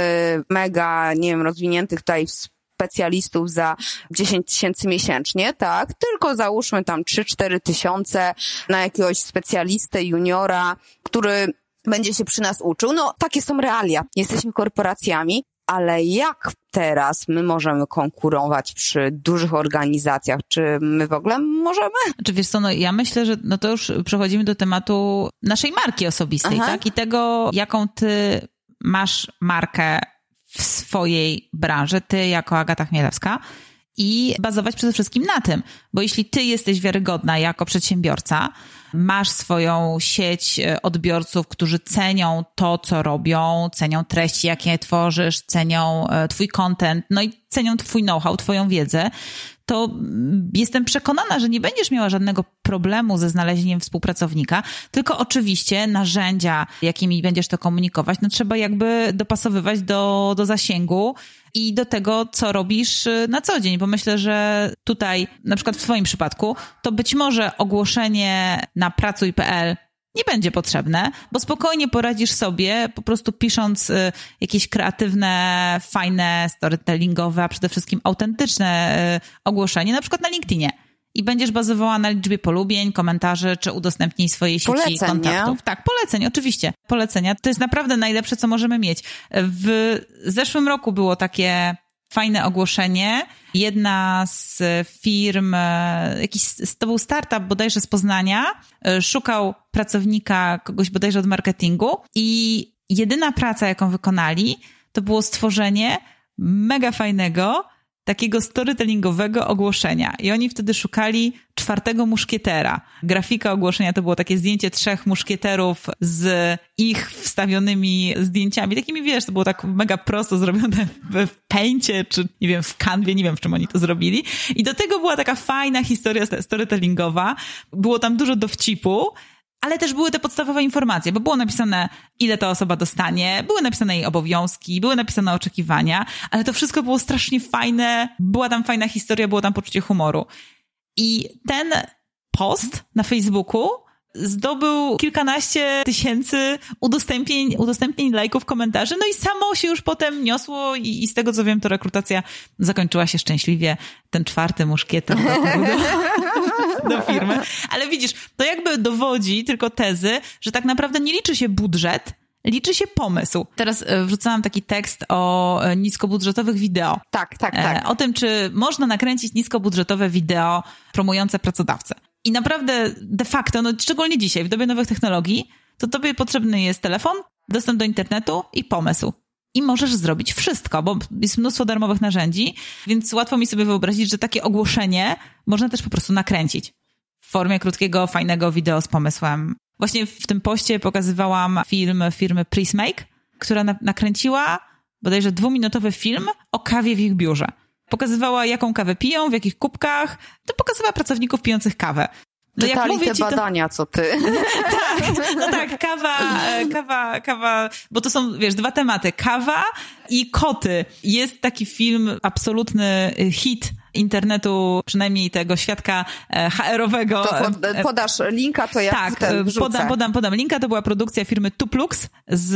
Speaker 3: mega, nie wiem, rozwiniętych tutaj specjalistów za dziesięć tysięcy miesięcznie, tak? Tylko załóżmy tam trzy cztery tysiące na jakiegoś specjalistę, juniora, który będzie się przy nas uczył. No, takie są realia. Jesteśmy korporacjami, ale jak teraz my możemy konkurować przy dużych organizacjach? Czy my w ogóle możemy?
Speaker 2: Czy wiesz co, no ja myślę, że no to już przechodzimy do tematu naszej marki osobistej,
Speaker 3: Aha.
Speaker 2: tak? I tego, jaką ty masz markę w swojej branży, ty jako Agata Chmielewska, i bazować przede wszystkim na tym, bo jeśli ty jesteś wiarygodna jako przedsiębiorca, masz swoją sieć odbiorców, którzy cenią to, co robią, cenią treści, jakie tworzysz, cenią twój content, no i cenią twój know-how, twoją wiedzę, to jestem przekonana, że nie będziesz miała żadnego problemu ze znalezieniem współpracownika, tylko oczywiście narzędzia, jakimi będziesz to komunikować, no trzeba jakby dopasowywać do, do zasięgu i do tego, co robisz na co dzień, bo myślę, że tutaj, na przykład w twoim przypadku, to być może ogłoszenie na pracuj kropka p l nie będzie potrzebne, bo spokojnie poradzisz sobie, po prostu pisząc y, jakieś kreatywne, fajne, storytellingowe, a przede wszystkim autentyczne y, ogłoszenie, na przykład na LinkedInie. I będziesz bazowała na liczbie polubień, komentarzy, czy udostępnij swojej sieci
Speaker 3: Poleceń,
Speaker 2: kontaktów.
Speaker 3: Nie?
Speaker 2: Tak, poleceń, oczywiście. Polecenia. To jest naprawdę najlepsze, co możemy mieć. W zeszłym roku było takie fajne ogłoszenie. Jedna z firm, jakiś, to był startup bodajże z Poznania, szukał pracownika, kogoś bodajże od marketingu i jedyna praca, jaką wykonali, to było stworzenie mega fajnego, takiego storytellingowego ogłoszenia. I oni wtedy szukali czwartego muszkietera. Grafika ogłoszenia to było takie zdjęcie trzech muszkieterów z ich wstawionymi zdjęciami. Takimi, wiesz, to było tak mega prosto zrobione w Paincie, czy nie wiem, w Canwie, nie wiem, w czym oni to zrobili. I do tego była taka fajna historia storytellingowa. Było tam dużo dowcipu, ale też były te podstawowe informacje, bo było napisane, ile ta osoba dostanie, były napisane jej obowiązki, były napisane oczekiwania, ale to wszystko było strasznie fajne, była tam fajna historia, było tam poczucie humoru. I ten post na Facebooku zdobył kilkanaście tysięcy udostępnień, udostępnień, lajków, komentarzy, no i samo się już potem niosło i, i z tego, co wiem, to rekrutacja zakończyła się szczęśliwie. Ten czwarty muszkieter do, do firmy. Ale widzisz, to jakby dowodzi tylko tezy, że tak naprawdę nie liczy się budżet, liczy się pomysł. Teraz wrzucałam taki tekst o niskobudżetowych wideo.
Speaker 3: Tak, tak, tak.
Speaker 2: O tym, czy można nakręcić niskobudżetowe wideo promujące pracodawcę. I naprawdę de facto, no szczególnie dzisiaj, w dobie nowych technologii, to tobie potrzebny jest telefon, dostęp do internetu i pomysł. i możesz zrobić wszystko, bo jest mnóstwo darmowych narzędzi, więc łatwo mi sobie wyobrazić, że takie ogłoszenie można też po prostu nakręcić w formie krótkiego, fajnego wideo z pomysłem. Właśnie w tym poście pokazywałam film firmy Prismake, która na- nakręciła bodajże dwuminutowy film o kawie w ich biurze. Pokazywała, jaką kawę piją, w jakich kubkach, to pokazywała pracowników pijących kawę.
Speaker 3: No jak mówię te ci, badania, to... co ty.
Speaker 2: Tak, no tak, kawa, kawa, kawa, bo to są, wiesz, dwa tematy. Kawa i koty. Jest taki film, absolutny hit internetu, przynajmniej tego świadka H R-owego.
Speaker 3: To pod, podasz linka, to ja
Speaker 2: tak,
Speaker 3: ten wrzucę.
Speaker 2: podam, podam, podam linka. To była produkcja firmy Tuplux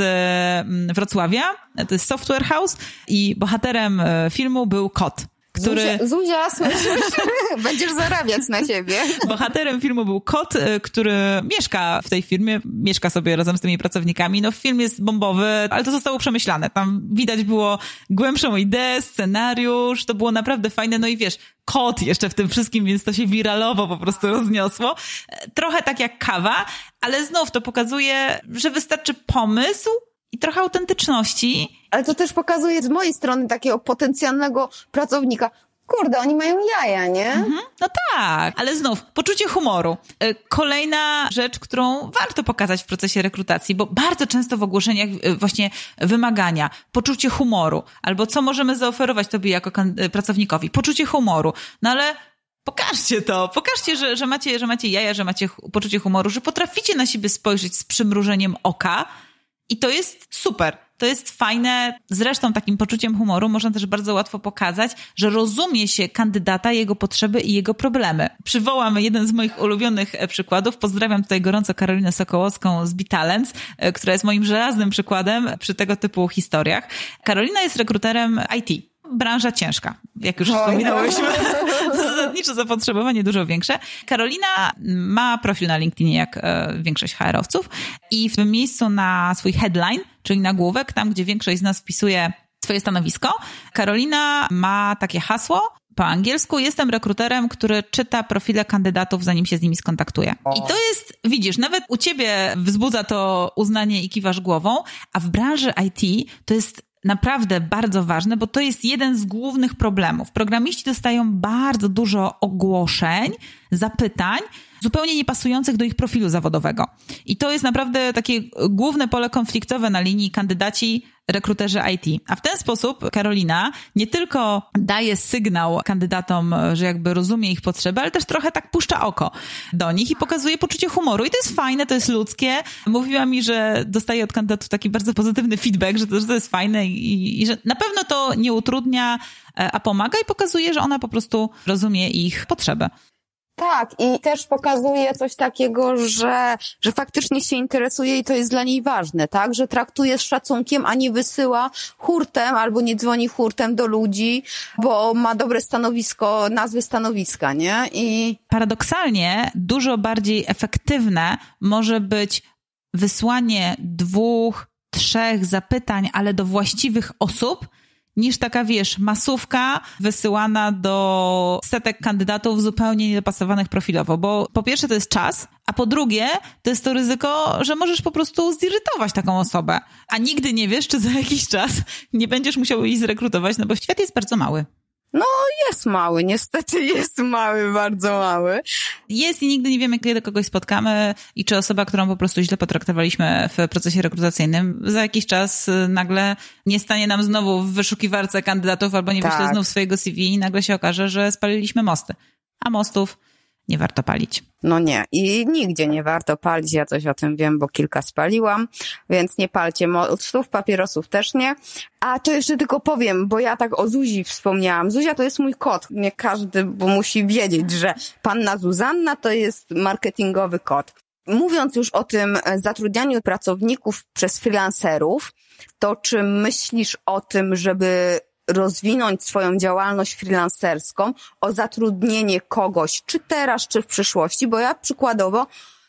Speaker 2: z Wrocławia. To jest Software House i bohaterem filmu był kot. Który...
Speaker 3: Zuzia, Zuzia słyszysz? Będziesz zarabiać na siebie.
Speaker 2: Bohaterem filmu był kot, który mieszka w tej firmie, mieszka sobie razem z tymi pracownikami. No film jest bombowy, ale to zostało przemyślane. Tam widać było głębszą ideę, scenariusz, to było naprawdę fajne. No i wiesz, kot jeszcze w tym wszystkim, więc to się wiralowo po prostu rozniosło. Trochę tak jak kawa, ale znów to pokazuje, że wystarczy pomysł i trochę autentyczności.
Speaker 3: Ale to też pokazuje z mojej strony takiego potencjalnego pracownika. Kurde, oni mają jaja, nie?
Speaker 2: Mhm, no tak, ale znów, poczucie humoru. Kolejna rzecz, którą warto pokazać w procesie rekrutacji, bo bardzo często w ogłoszeniach właśnie wymagania, poczucie humoru, albo co możemy zaoferować tobie jako pracownikowi, poczucie humoru. No ale pokażcie to, pokażcie, że, że, macie, że macie jaja, że macie poczucie humoru, że potraficie na siebie spojrzeć z przymrużeniem oka. I to jest super, to jest fajne. Zresztą takim poczuciem humoru można też bardzo łatwo pokazać, że rozumie się kandydata, jego potrzeby i jego problemy. Przywołam jeden z moich ulubionych przykładów. Pozdrawiam tutaj gorąco Karolinę Sokołowską z BeTalents, która jest moim żelaznym przykładem przy tego typu historiach. Karolina jest rekruterem I T. Branża ciężka, jak już wspominałyśmy. Zasadniczo zapotrzebowanie dużo większe. Karolina ma profil na LinkedInie, jak e, większość H R-owców i w tym miejscu na swój headline, czyli nagłówek, tam gdzie większość z nas wpisuje swoje stanowisko, Karolina ma takie hasło po angielsku: jestem rekruterem, który czyta profile kandydatów, zanim się z nimi skontaktuje. I to jest, widzisz, nawet u ciebie wzbudza to uznanie i kiwasz głową, a w branży I T to jest naprawdę bardzo ważne, bo to jest jeden z głównych problemów. Programiści dostają bardzo dużo ogłoszeń, zapytań, zupełnie niepasujących do ich profilu zawodowego. I to jest naprawdę takie główne pole konfliktowe na linii kandydaci, rekruterzy I T. A w ten sposób Karolina nie tylko daje sygnał kandydatom, że jakby rozumie ich potrzeby, ale też trochę tak puszcza oko do nich i pokazuje poczucie humoru. I to jest fajne, to jest ludzkie. Mówiła mi, że dostaje od kandydatów taki bardzo pozytywny feedback, że to, że to jest fajne i, i że na pewno to nie utrudnia, a pomaga i pokazuje, że ona po prostu rozumie ich potrzeby.
Speaker 3: Tak, i też pokazuje coś takiego, że, że faktycznie się interesuje i to jest dla niej ważne, tak? Że traktuje z szacunkiem, a nie wysyła hurtem albo nie dzwoni hurtem do ludzi, bo ma dobre stanowisko, nazwy stanowiska, nie? I
Speaker 2: paradoksalnie dużo bardziej efektywne może być wysłanie dwóch, trzech zapytań, ale do właściwych osób, niż taka, wiesz, masówka wysyłana do setek kandydatów zupełnie niedopasowanych profilowo. Bo po pierwsze to jest czas, a po drugie to jest to ryzyko, że możesz po prostu zirytować taką osobę. A nigdy nie wiesz, czy za jakiś czas nie będziesz musiał jej zrekrutować, no bo świat jest bardzo mały.
Speaker 3: No jest mały, niestety jest mały, bardzo mały.
Speaker 2: Jest i nigdy nie wiemy, kiedy kogoś spotkamy i czy osoba, którą po prostu źle potraktowaliśmy w procesie rekrutacyjnym, za jakiś czas nagle nie stanie nam znowu w wyszukiwarce kandydatów albo nie
Speaker 3: tak.
Speaker 2: wyśle znów swojego C V i nagle się okaże, że spaliliśmy mosty. A mostów nie warto palić.
Speaker 3: No nie, i nigdzie nie warto palić, ja coś o tym wiem, bo kilka spaliłam, więc nie palcie mostów, papierosów też nie. A to jeszcze tylko powiem, bo ja tak o Zuzi wspomniałam. Zuzia to jest mój kot, nie każdy, bo musi wiedzieć, że panna Zuzanna to jest marketingowy kot. Mówiąc już o tym zatrudnianiu pracowników przez freelancerów, to czy myślisz o tym, żeby rozwinąć swoją działalność freelancerską, o zatrudnienie kogoś, czy teraz, czy w przyszłości, bo ja przykładowo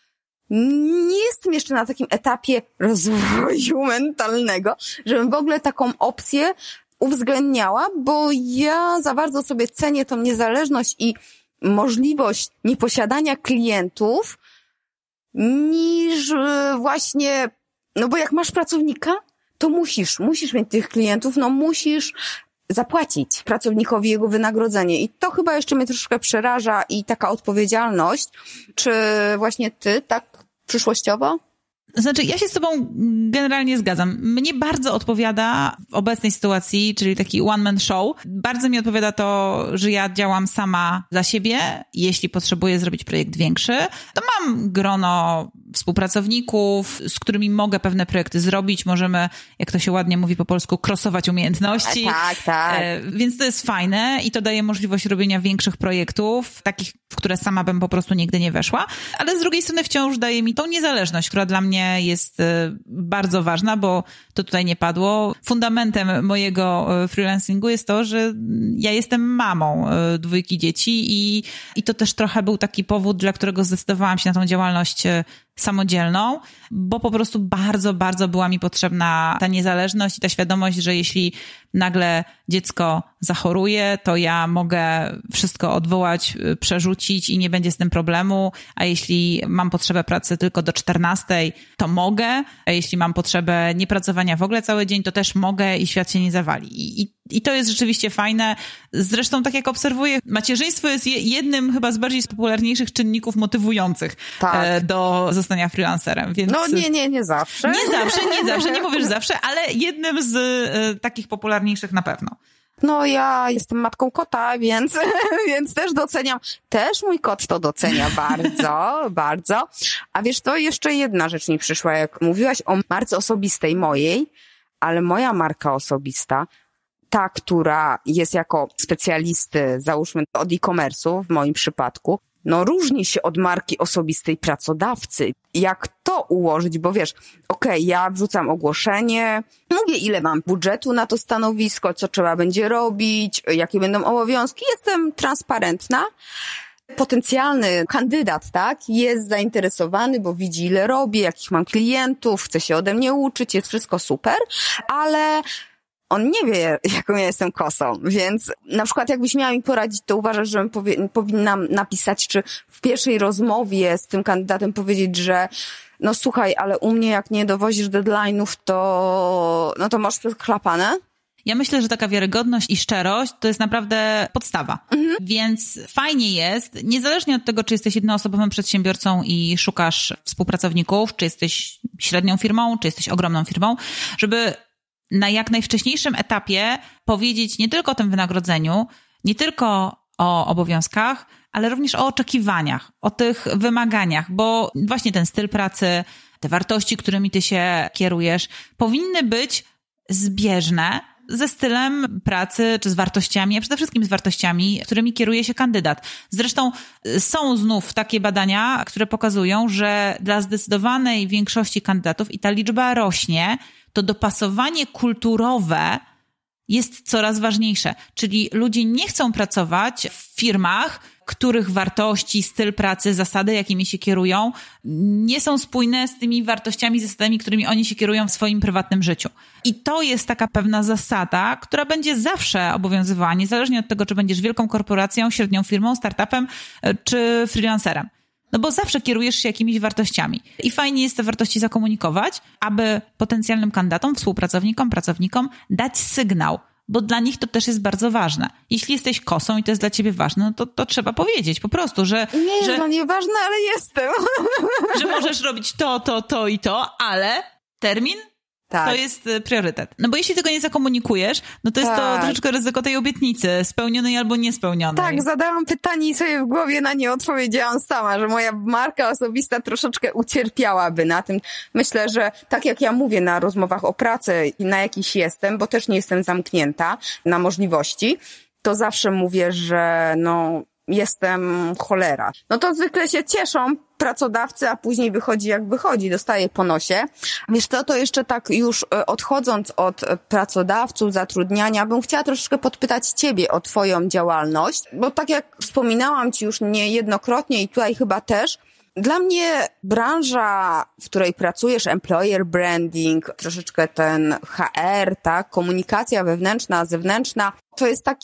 Speaker 3: nie jestem jeszcze na takim etapie rozwoju mentalnego, żebym w ogóle taką opcję uwzględniała, bo ja za bardzo sobie cenię tą niezależność i możliwość nieposiadania klientów, niż właśnie, no bo jak masz pracownika, to musisz, musisz mieć tych klientów, no musisz zapłacić pracownikowi jego wynagrodzenie. I to chyba jeszcze mnie troszkę przeraża i taka odpowiedzialność. Czy właśnie ty tak przyszłościowo?
Speaker 2: Znaczy, ja się z tobą generalnie zgadzam. Mnie bardzo odpowiada w obecnej sytuacji, czyli taki one-man show. Bardzo mi odpowiada to, że ja działam sama za siebie. Jeśli potrzebuję zrobić projekt większy, to mam grono współpracowników, z którymi mogę pewne projekty zrobić. Możemy, jak to się ładnie mówi po polsku, crossować umiejętności.
Speaker 3: Tak, tak.
Speaker 2: E, więc to jest fajne i to daje możliwość robienia większych projektów, takich, w które sama bym po prostu nigdy nie weszła. Ale z drugiej strony wciąż daje mi tą niezależność, która dla mnie jest bardzo ważna, bo to tutaj nie padło. Fundamentem mojego freelancingu jest to, że ja jestem mamą dwójki dzieci i, i to też trochę był taki powód, dla którego zdecydowałam się na tą działalność samodzielną, bo po prostu bardzo, bardzo była mi potrzebna ta niezależność i ta świadomość, że jeśli nagle dziecko zachoruje, to ja mogę wszystko odwołać, przerzucić i nie będzie z tym problemu, a jeśli mam potrzebę pracy tylko do czternastej, to mogę, a jeśli mam potrzebę niepracowania w ogóle cały dzień, to też mogę i świat się nie zawali. I, i, i to jest rzeczywiście fajne. Zresztą, tak jak obserwuję, macierzyństwo jest jednym chyba z bardziej popularniejszych czynników motywujących tak. do zostania freelancerem. Więc
Speaker 3: no nie, nie, nie zawsze.
Speaker 2: Nie zawsze, nie zawsze, nie mówię, że zawsze, ale jednym z y, takich popularniejszych na pewno.
Speaker 3: No ja jestem matką kota, więc, więc też doceniam. Też mój kot to docenia bardzo, bardzo. A wiesz, to jeszcze jedna rzecz mi przyszła, jak mówiłaś o marce osobistej mojej, ale moja marka osobista, ta, która jest jako specjalisty, załóżmy od e-commerce'u w moim przypadku, no różni się od marki osobistej pracodawcy. Jak to ułożyć? Bo wiesz, okej, okay, ja wrzucam ogłoszenie, mówię ile mam budżetu na to stanowisko, co trzeba będzie robić, jakie będą obowiązki. Jestem transparentna. Potencjalny kandydat, tak, jest zainteresowany, bo widzi ile robię, jakich mam klientów, chce się ode mnie uczyć, jest wszystko super, ale on nie wie, jaką ja jestem kosą, więc na przykład jakbyś miała mi poradzić, to uważasz, że powie, powinnam napisać, czy w pierwszej rozmowie z tym kandydatem powiedzieć, że no słuchaj, ale u mnie jak nie dowozisz deadline'ów, to no to masz przechlapane?
Speaker 2: Ja myślę, że taka wiarygodność i szczerość to jest naprawdę podstawa. Mhm. Więc fajnie jest, niezależnie od tego, czy jesteś jednoosobowym przedsiębiorcą i szukasz współpracowników, czy jesteś średnią firmą, czy jesteś ogromną firmą, żeby na jak najwcześniejszym etapie powiedzieć nie tylko o tym wynagrodzeniu, nie tylko o obowiązkach, ale również o oczekiwaniach, o tych wymaganiach, bo właśnie ten styl pracy, te wartości, którymi ty się kierujesz, powinny być zbieżne ze stylem pracy, czy z wartościami, a przede wszystkim z wartościami, którymi kieruje się kandydat. Zresztą są znów takie badania, które pokazują, że dla zdecydowanej większości kandydatów, i ta liczba rośnie, to dopasowanie kulturowe jest coraz ważniejsze. Czyli ludzie nie chcą pracować w firmach, których wartości, styl pracy, zasady, jakimi się kierują, nie są spójne z tymi wartościami, zasadami, którymi oni się kierują w swoim prywatnym życiu. I to jest taka pewna zasada, która będzie zawsze obowiązywała, niezależnie od tego, czy będziesz wielką korporacją, średnią firmą, startupem czy freelancerem. No bo zawsze kierujesz się jakimiś wartościami. I fajnie jest te wartości zakomunikować, aby potencjalnym kandydatom, współpracownikom, pracownikom dać sygnał, bo dla nich to też jest bardzo ważne. Jeśli jesteś kosą i to jest dla ciebie ważne, no to, to trzeba powiedzieć po prostu, że...
Speaker 3: Nie jest
Speaker 2: że,
Speaker 3: dla mnie ważne, ale jestem.
Speaker 2: Że możesz robić to, to, to i to, ale termin tak. To jest priorytet. No bo jeśli tego nie zakomunikujesz, no to jest tak. to troszeczkę ryzyko tej obietnicy, spełnionej albo niespełnionej.
Speaker 3: Tak, zadałam pytanie i sobie w głowie na nie odpowiedziałam sama, że moja marka osobista troszeczkę ucierpiałaby na tym. Myślę, że tak jak ja mówię na rozmowach o pracy, na jakiś jestem, bo też nie jestem zamknięta na możliwości, to zawsze mówię, że no jestem cholera. No to zwykle się cieszą pracodawcy, a później wychodzi jak wychodzi, dostaje po nosie. Wiesz co, to jeszcze tak już odchodząc od pracodawców, zatrudniania, bym chciała troszeczkę podpytać ciebie o twoją działalność, bo tak jak wspominałam ci już niejednokrotnie i tutaj chyba też, dla mnie branża, w której pracujesz, employer branding, troszeczkę ten H R, tak, komunikacja wewnętrzna, zewnętrzna, to jest taki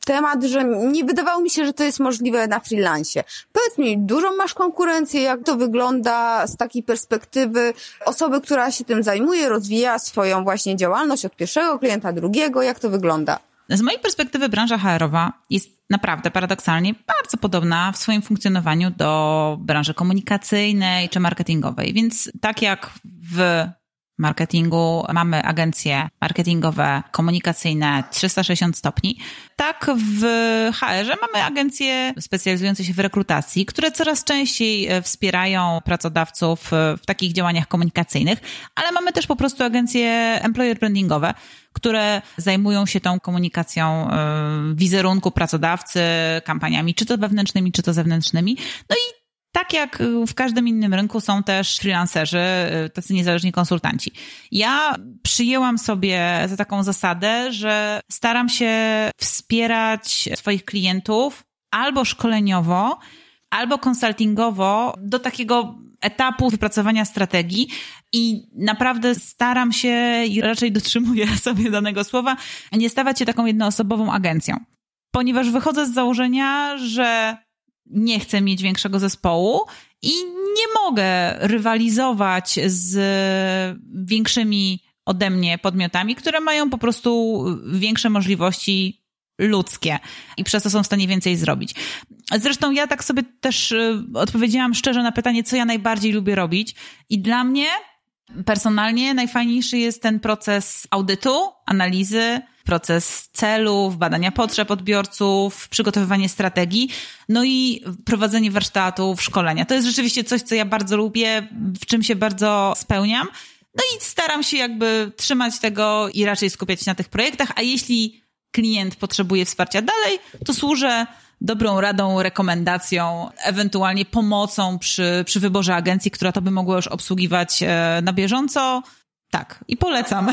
Speaker 3: temat, że nie wydawało mi się, że to jest możliwe na freelancie. Powiedz mi, dużą masz konkurencję? Jak to wygląda z takiej perspektywy osoby, która się tym zajmuje, rozwija swoją właśnie działalność od pierwszego klienta, drugiego? Jak to wygląda?
Speaker 2: Z mojej perspektywy branża H R-owa jest naprawdę paradoksalnie bardzo podobna w swoim funkcjonowaniu do branży komunikacyjnej czy marketingowej. Więc tak jak w marketingu mamy agencje marketingowe, komunikacyjne trzysta sześćdziesiąt stopni, tak w H R-ze mamy agencje specjalizujące się w rekrutacji, które coraz częściej wspierają pracodawców w takich działaniach komunikacyjnych, ale mamy też po prostu agencje employer brandingowe, które zajmują się tą komunikacją wizerunku pracodawcy, kampaniami czy to wewnętrznymi, czy to zewnętrznymi. No i tak jak w każdym innym rynku są też freelancerzy, tacy niezależni konsultanci. Ja przyjęłam sobie za taką zasadę, że staram się wspierać swoich klientów albo szkoleniowo, albo konsultingowo do takiego etapu wypracowania strategii i naprawdę staram się i raczej dotrzymuję sobie danego słowa, nie stawać się taką jednoosobową agencją. Ponieważ wychodzę z założenia, że nie chcę mieć większego zespołu i nie mogę rywalizować z większymi ode mnie podmiotami, które mają po prostu większe możliwości ludzkie i przez to są w stanie więcej zrobić. Zresztą ja tak sobie też odpowiedziałam szczerze na pytanie, co ja najbardziej lubię robić i dla mnie personalnie najfajniejszy jest ten proces audytu, analizy, proces celów, badania potrzeb odbiorców, przygotowywanie strategii, no i prowadzenie warsztatów, szkolenia. To jest rzeczywiście coś, co ja bardzo lubię, w czym się bardzo spełniam. No i staram się jakby trzymać tego i raczej skupiać się na tych projektach, a jeśli klient potrzebuje wsparcia dalej, to służę dobrą radą, rekomendacją, ewentualnie pomocą przy, przy wyborze agencji, która to by mogła już obsługiwać na bieżąco. Tak, i polecam.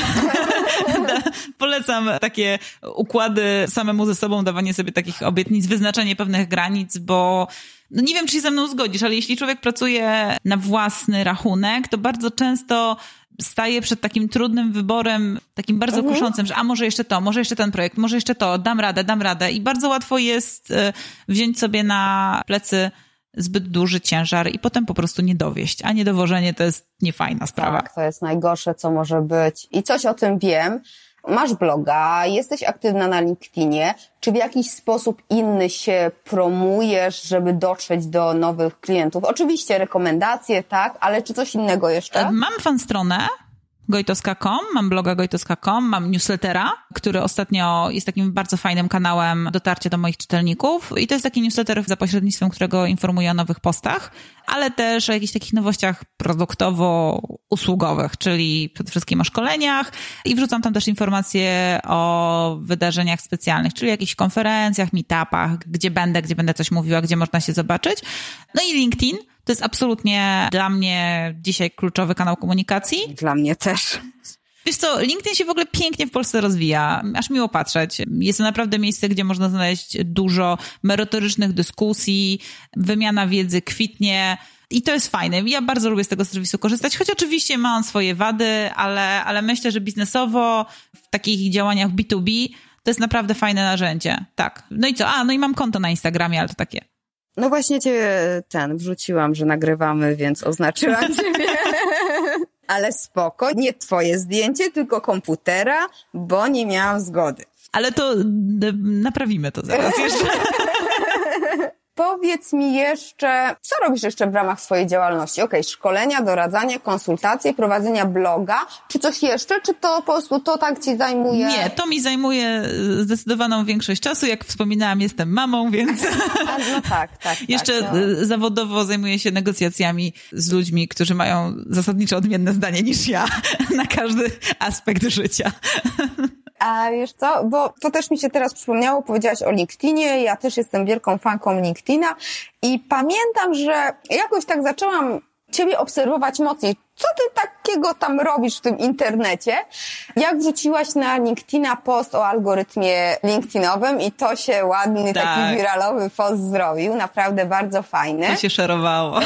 Speaker 2: Polecam takie układy samemu ze sobą, dawanie sobie takich obietnic, wyznaczanie pewnych granic, bo no nie wiem, czy się ze mną zgodzisz, ale jeśli człowiek pracuje na własny rachunek, to bardzo często staje przed takim trudnym wyborem, takim bardzo mhm. kuszącym, że a może jeszcze to, może jeszcze ten projekt, może jeszcze to, dam radę, dam radę. I bardzo łatwo jest wziąć sobie na plecy zbyt duży ciężar i potem po prostu nie dowieść. A niedowożenie to jest niefajna sprawa.
Speaker 3: Tak, to jest najgorsze, co może być. I coś o tym wiem. Masz bloga, jesteś aktywna na LinkedInie. Czy w jakiś sposób inny się promujesz, żeby dotrzeć do nowych klientów? Oczywiście rekomendacje, tak, ale czy coś innego jeszcze?
Speaker 2: Mam fanstronę gojtos kropka com, mam bloga gojtos kropka com, mam newslettera, który ostatnio jest takim bardzo fajnym kanałem dotarcia do moich czytelników i to jest taki newsletter, za pośrednictwem którego informuję o nowych postach, ale też o jakichś takich nowościach produktowo-usługowych, czyli przede wszystkim o szkoleniach i wrzucam tam też informacje o wydarzeniach specjalnych, czyli jakichś konferencjach, meetupach, gdzie będę, gdzie będę coś mówiła, gdzie można się zobaczyć. No i LinkedIn. To jest absolutnie dla mnie dzisiaj kluczowy kanał komunikacji.
Speaker 3: Dla mnie też.
Speaker 2: Wiesz co, LinkedIn się w ogóle pięknie w Polsce rozwija. Aż miło patrzeć. Jest to naprawdę miejsce, gdzie można znaleźć dużo merytorycznych dyskusji, wymiana wiedzy kwitnie i to jest fajne. Ja bardzo lubię z tego serwisu korzystać, choć oczywiście ma on swoje wady, ale, ale myślę, że biznesowo w takich działaniach B dwa B to jest naprawdę fajne narzędzie. Tak. No i co? A, no i mam konto na Instagramie, ale to takie.
Speaker 3: No właśnie cię ten wrzuciłam, że nagrywamy, więc oznaczyłam ciebie. Ale spoko, nie twoje zdjęcie, tylko komputera, bo nie miałam zgody.
Speaker 2: Ale to naprawimy to zaraz jeszcze.
Speaker 3: Powiedz mi jeszcze, co robisz jeszcze w ramach swojej działalności? Okej, okay, szkolenia, doradzanie, konsultacje, prowadzenia bloga, czy coś jeszcze, czy to po prostu to tak ci zajmuje?
Speaker 2: Nie, to mi zajmuje zdecydowaną większość czasu. Jak wspominałam, jestem mamą, więc
Speaker 3: A, no tak, tak.
Speaker 2: jeszcze
Speaker 3: tak, no.
Speaker 2: zawodowo zajmuję się negocjacjami z ludźmi, którzy mają zasadniczo odmienne zdanie niż ja na każdy aspekt życia.
Speaker 3: A wiesz co, bo to też mi się teraz przypomniało, powiedziałaś o LinkedInie, ja też jestem wielką fanką LinkedIna i pamiętam, że jakoś tak zaczęłam ciebie obserwować mocniej. Co ty takiego tam robisz w tym internecie? Jak wrzuciłaś na LinkedIna post o algorytmie LinkedInowym i to się ładny, tak. taki wiralowy post zrobił, naprawdę bardzo fajny.
Speaker 2: To się szerowało.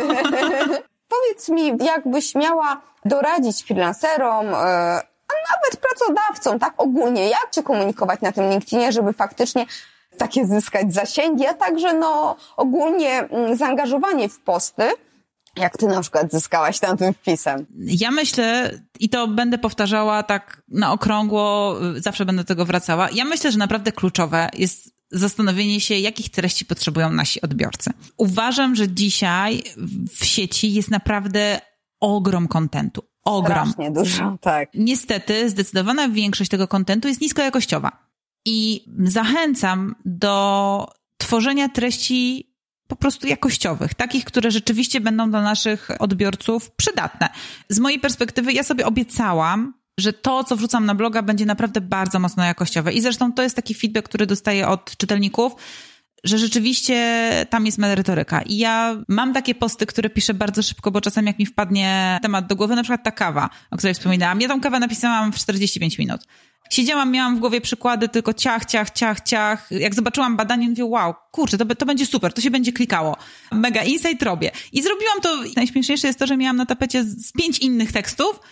Speaker 3: Powiedz mi, jakbyś miała doradzić freelancerom, a nawet pracodawcom, tak ogólnie, jak cię komunikować na tym LinkedInie, żeby faktycznie takie zyskać zasięgi, a także no ogólnie zaangażowanie w posty. Jak ty na przykład zyskałaś tam tym wpisem?
Speaker 2: Ja myślę, i to będę powtarzała tak na okrągło, zawsze będę do tego wracała, ja myślę, że naprawdę kluczowe jest zastanowienie się, jakich treści potrzebują nasi odbiorcy. Uważam, że dzisiaj w sieci jest naprawdę ogrom kontentu. Ogrom.
Speaker 3: Strasznie dużo, tak.
Speaker 2: Niestety, zdecydowana większość tego kontentu jest niskojakościowa. I zachęcam do tworzenia treści po prostu jakościowych, takich, które rzeczywiście będą dla naszych odbiorców przydatne. Z mojej perspektywy ja sobie obiecałam, że to, co wrzucam na bloga, będzie naprawdę bardzo mocno jakościowe. I zresztą to jest taki feedback, który dostaję od czytelników, że rzeczywiście tam jest merytoryka. I ja mam takie posty, które piszę bardzo szybko, bo czasem jak mi wpadnie temat do głowy, na przykład ta kawa, o której wspominałam. Ja tą kawę napisałam w czterdzieści pięć minut. Siedziałam, miałam w głowie przykłady, tylko ciach, ciach, ciach, ciach. Jak zobaczyłam badanie, mówię, wow, kurczę, to, to będzie super, to się będzie klikało. Mega insight robię. I zrobiłam to, najśmieszniejsze jest to, że miałam na tapecie z pięć innych tekstów,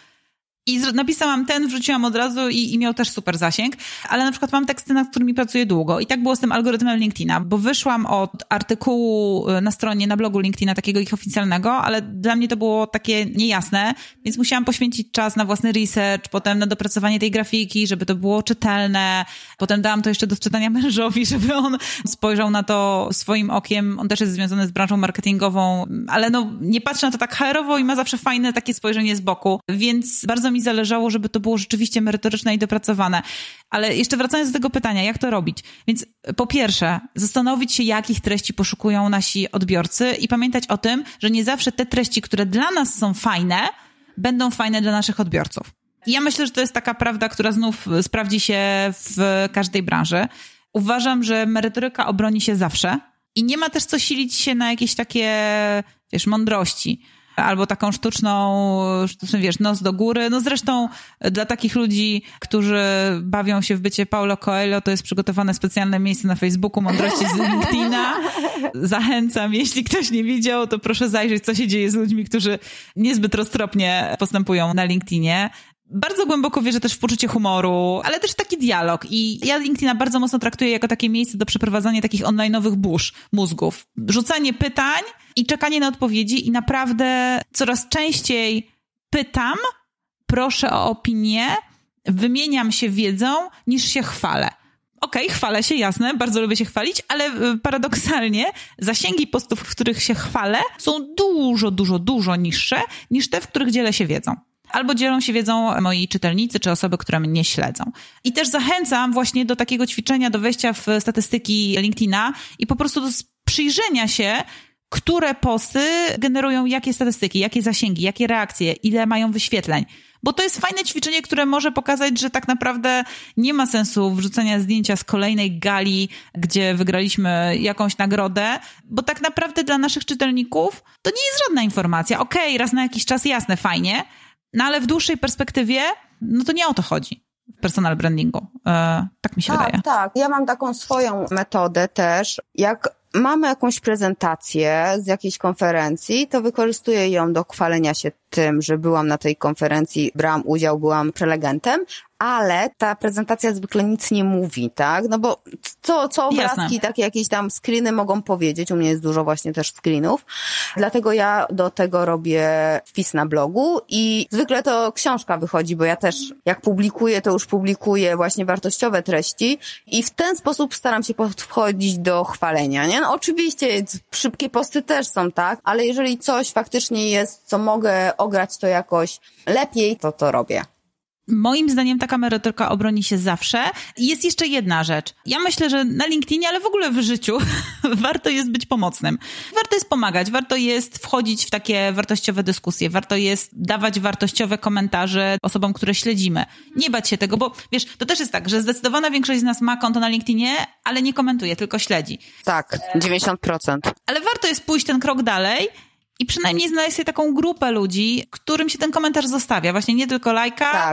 Speaker 2: i napisałam ten, wrzuciłam od razu i, i miał też super zasięg, ale na przykład mam teksty, nad którymi pracuję długo i tak było z tym algorytmem LinkedIna, bo wyszłam od artykułu na stronie, na blogu LinkedIna, takiego ich oficjalnego, ale dla mnie to było takie niejasne, więc musiałam poświęcić czas na własny research, potem na dopracowanie tej grafiki, żeby to było czytelne, potem dałam to jeszcze do czytania mężowi, żeby on spojrzał na to swoim okiem, on też jest związany z branżą marketingową, ale no nie patrzy na to tak H R-owo i ma zawsze fajne takie spojrzenie z boku, więc bardzo mi zależało, żeby to było rzeczywiście merytoryczne i dopracowane. Ale jeszcze wracając do tego pytania, jak to robić? Więc po pierwsze, zastanowić się, jakich treści poszukują nasi odbiorcy i pamiętać o tym, że nie zawsze te treści, które dla nas są fajne, będą fajne dla naszych odbiorców. I ja myślę, że to jest taka prawda, która znów sprawdzi się w każdej branży. Uważam, że merytoryka obroni się zawsze i nie ma też co silić się na jakieś takie, wiesz, mądrości. Albo taką sztuczną, sztuczny, wiesz, nos do góry. No zresztą dla takich ludzi, którzy bawią się w bycie Paulo Coelho, to jest przygotowane specjalne miejsce na Facebooku Mądrości z LinkedIna. Zachęcam, jeśli ktoś nie widział, to proszę zajrzeć, co się dzieje z ludźmi, którzy niezbyt roztropnie postępują na LinkedInie. Bardzo głęboko wierzę też w poczucie humoru, ale też taki dialog. I ja LinkedIna bardzo mocno traktuję jako takie miejsce do przeprowadzania takich online'owych burz mózgów. Rzucanie pytań i czekanie na odpowiedzi i naprawdę coraz częściej pytam, proszę o opinię, wymieniam się wiedzą, niż się chwalę. Okej, okay, chwalę się, jasne, bardzo lubię się chwalić, ale paradoksalnie zasięgi postów, w których się chwalę, są dużo, dużo, dużo niższe niż te, w których dzielę się wiedzą. Albo dzielą się wiedzą moi czytelnicy, czy osoby, które mnie śledzą. I też zachęcam właśnie do takiego ćwiczenia, do wejścia w statystyki LinkedIna i po prostu do przyjrzenia się, które posty generują jakie statystyki, jakie zasięgi, jakie reakcje, ile mają wyświetleń. Bo to jest fajne ćwiczenie, które może pokazać, że tak naprawdę nie ma sensu wrzucenia zdjęcia z kolejnej gali, gdzie wygraliśmy jakąś nagrodę, bo tak naprawdę dla naszych czytelników to nie jest żadna informacja. Okej, okay, raz na jakiś czas, jasne, fajnie, no ale w dłuższej perspektywie, no to nie o to chodzi w personal brandingu. E, tak mi się
Speaker 3: tak,
Speaker 2: wydaje.
Speaker 3: Tak, ja mam taką swoją metodę też. Jak mamy jakąś prezentację z jakiejś konferencji, to wykorzystuję ją do chwalenia się tym, że byłam na tej konferencji, brałam udział, byłam prelegentem, ale ta prezentacja zwykle nic nie mówi, tak? No bo co, co obrazki, Jasne. Takie jakieś tam screeny mogą powiedzieć, u mnie jest dużo właśnie też screenów, dlatego ja do tego robię wpis na blogu i zwykle to książka wychodzi, bo ja też jak publikuję, to już publikuję właśnie wartościowe treści i w ten sposób staram się podchodzić do chwalenia, nie? No oczywiście szybkie posty też są, tak? Ale jeżeli coś faktycznie jest, co mogę ograć to jakoś lepiej, to to robię.
Speaker 2: Moim zdaniem taka merytoryka obroni się zawsze. I jest jeszcze jedna rzecz. Ja myślę, że na LinkedInie, ale w ogóle w życiu warto jest być pomocnym. Warto jest pomagać, warto jest wchodzić w takie wartościowe dyskusje, warto jest dawać wartościowe komentarze osobom, które śledzimy. Nie bać się tego, bo wiesz, to też jest tak, że zdecydowana większość z nas ma konto na LinkedInie, ale nie komentuje, tylko śledzi.
Speaker 3: Tak, dziewięćdziesiąt procent.
Speaker 2: Ale warto jest pójść ten krok dalej i przynajmniej znaleźć sobie taką grupę ludzi, którym się ten komentarz zostawia. Właśnie nie tylko lajka, tak.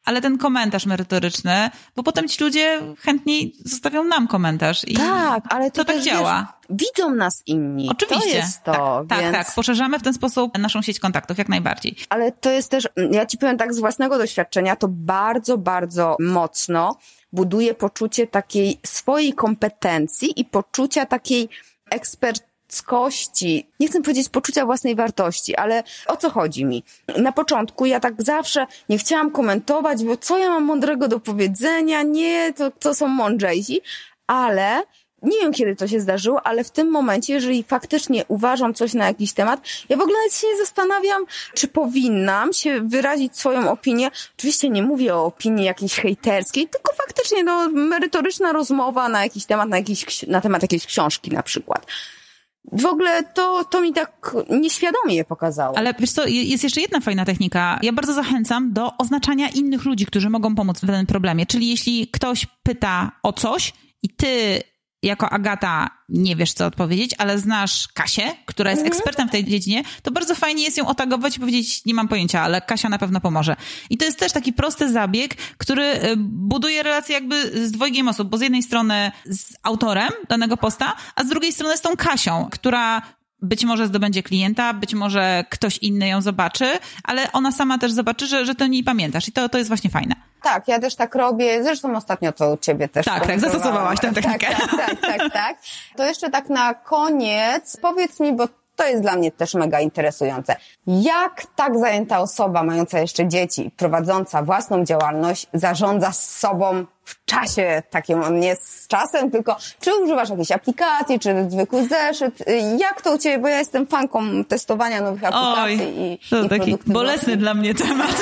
Speaker 2: ale ten komentarz merytoryczny, bo potem ci ludzie chętniej zostawią nam komentarz. I
Speaker 3: tak, ale to,
Speaker 2: to tak
Speaker 3: też,
Speaker 2: działa.
Speaker 3: Wiesz, widzą nas inni.
Speaker 2: Oczywiście.
Speaker 3: To jest to.
Speaker 2: Tak,
Speaker 3: więc...
Speaker 2: tak, tak. Poszerzamy w ten sposób naszą sieć kontaktów, jak najbardziej.
Speaker 3: Ale to jest też, ja ci powiem tak z własnego doświadczenia, to bardzo, bardzo mocno buduje poczucie takiej swojej kompetencji i poczucia takiej eksperckości. Nie chcę powiedzieć poczucia własnej wartości, ale o co chodzi mi? Na początku ja tak zawsze nie chciałam komentować, bo co ja mam mądrego do powiedzenia? Nie, to, to są mądrzejsi, ale nie wiem, kiedy to się zdarzyło, ale w tym momencie, jeżeli faktycznie uważam coś na jakiś temat, ja w ogóle nawet się nie zastanawiam, czy powinnam się wyrazić swoją opinię. Oczywiście nie mówię o opinii jakiejś hejterskiej, tylko faktycznie no, merytoryczna rozmowa na jakiś temat, na, jakiś, na temat jakiejś książki na przykład. W ogóle to, to mi tak nieświadomie je pokazało.
Speaker 2: Ale wiesz co, jest jeszcze jedna fajna technika. Ja bardzo zachęcam do oznaczania innych ludzi, którzy mogą pomóc w danym problemie. Czyli jeśli ktoś pyta o coś i ty jako Agata nie wiesz, co odpowiedzieć, ale znasz Kasię, która jest mhm. ekspertem w tej dziedzinie, to bardzo fajnie jest ją otagować i powiedzieć, nie mam pojęcia, ale Kasia na pewno pomoże. I to jest też taki prosty zabieg, który buduje relację jakby z dwojgiem osób, bo z jednej strony z autorem danego posta, a z drugiej strony z tą Kasią, która być może zdobędzie klienta, być może ktoś inny ją zobaczy, ale ona sama też zobaczy, że, że to nie pamiętasz i to, to jest właśnie fajne.
Speaker 3: Tak, ja też tak robię, zresztą ostatnio to u ciebie też.
Speaker 2: Tak, tak, zastosowałaś tę technikę.
Speaker 3: Tak, tak, tak, tak, tak. To jeszcze tak na koniec, powiedz mi, bo to jest dla mnie też mega interesujące. Jak tak zajęta osoba, mająca jeszcze dzieci, prowadząca własną działalność, zarządza z sobą w czasie takim, nie z czasem, tylko czy używasz jakiejś aplikacji, czy zwykły zeszyt? Jak to u ciebie, bo ja jestem fanką testowania nowych aplikacji
Speaker 2: Oj,
Speaker 3: i,
Speaker 2: to
Speaker 3: i
Speaker 2: taki bolesny
Speaker 3: własnych.
Speaker 2: dla mnie temat.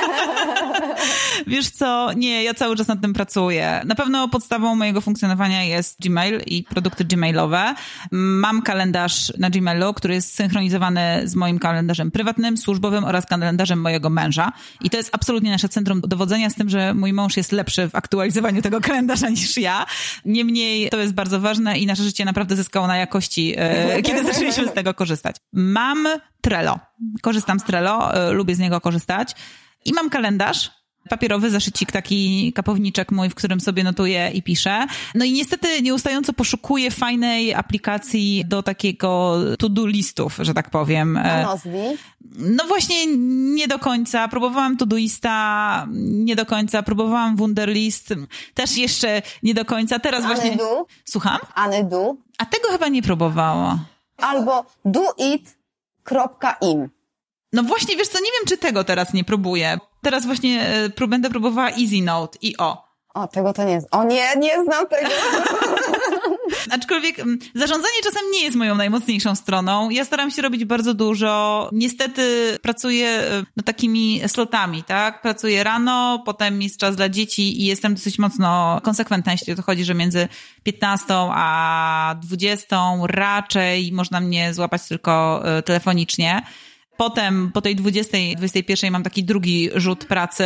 Speaker 2: Wiesz co, nie, ja cały czas nad tym pracuję. Na pewno podstawą mojego funkcjonowania jest Gmail i produkty gmailowe. Mam kalendarz na Gmailu, który jest synchronizowany z moim kalendarzem prywatnym, służbowym oraz kalendarzem mojego męża. I to jest absolutnie nasze centrum dowodzenia, z tym, że mój mąż jest lepszy w aktualizowaniu tego kalendarza niż ja. Niemniej to jest bardzo ważne i nasze życie naprawdę zyskało na jakości, e, kiedy zaczęliśmy z tego korzystać. Mam Trello. Korzystam z Trello, e, lubię z niego korzystać. I mam kalendarz, papierowy zeszycik, taki kapowniczek mój, w którym sobie notuję i piszę. No i niestety nieustająco poszukuję fajnej aplikacji do takiego to-do listów, że tak powiem.
Speaker 3: A nazwij?
Speaker 2: No właśnie nie do końca. Próbowałam Todoista, nie do końca. Próbowałam Wunderlist, też jeszcze nie do końca. Teraz właśnie...
Speaker 3: Anydo?
Speaker 2: Słucham?
Speaker 3: Anydo?
Speaker 2: A tego chyba nie próbowała.
Speaker 3: Albo doit kropka im.
Speaker 2: No właśnie, wiesz co, nie wiem, czy tego teraz nie próbuję. Teraz właśnie prób, będę próbowała EasyNote i o.
Speaker 3: O, tego to nie znam. O nie, nie znam tego.
Speaker 2: Aczkolwiek zarządzanie czasem nie jest moją najmocniejszą stroną. Ja staram się robić bardzo dużo. Niestety pracuję no, takimi slotami, tak? Pracuję rano, potem jest czas dla dzieci i jestem dosyć mocno konsekwentna, jeśli o to chodzi, że między piętnastą a dwudziestą raczej można mnie złapać tylko telefonicznie. Potem po tej dwudziestej, dwudziestej pierwszej mam taki drugi rzut pracy,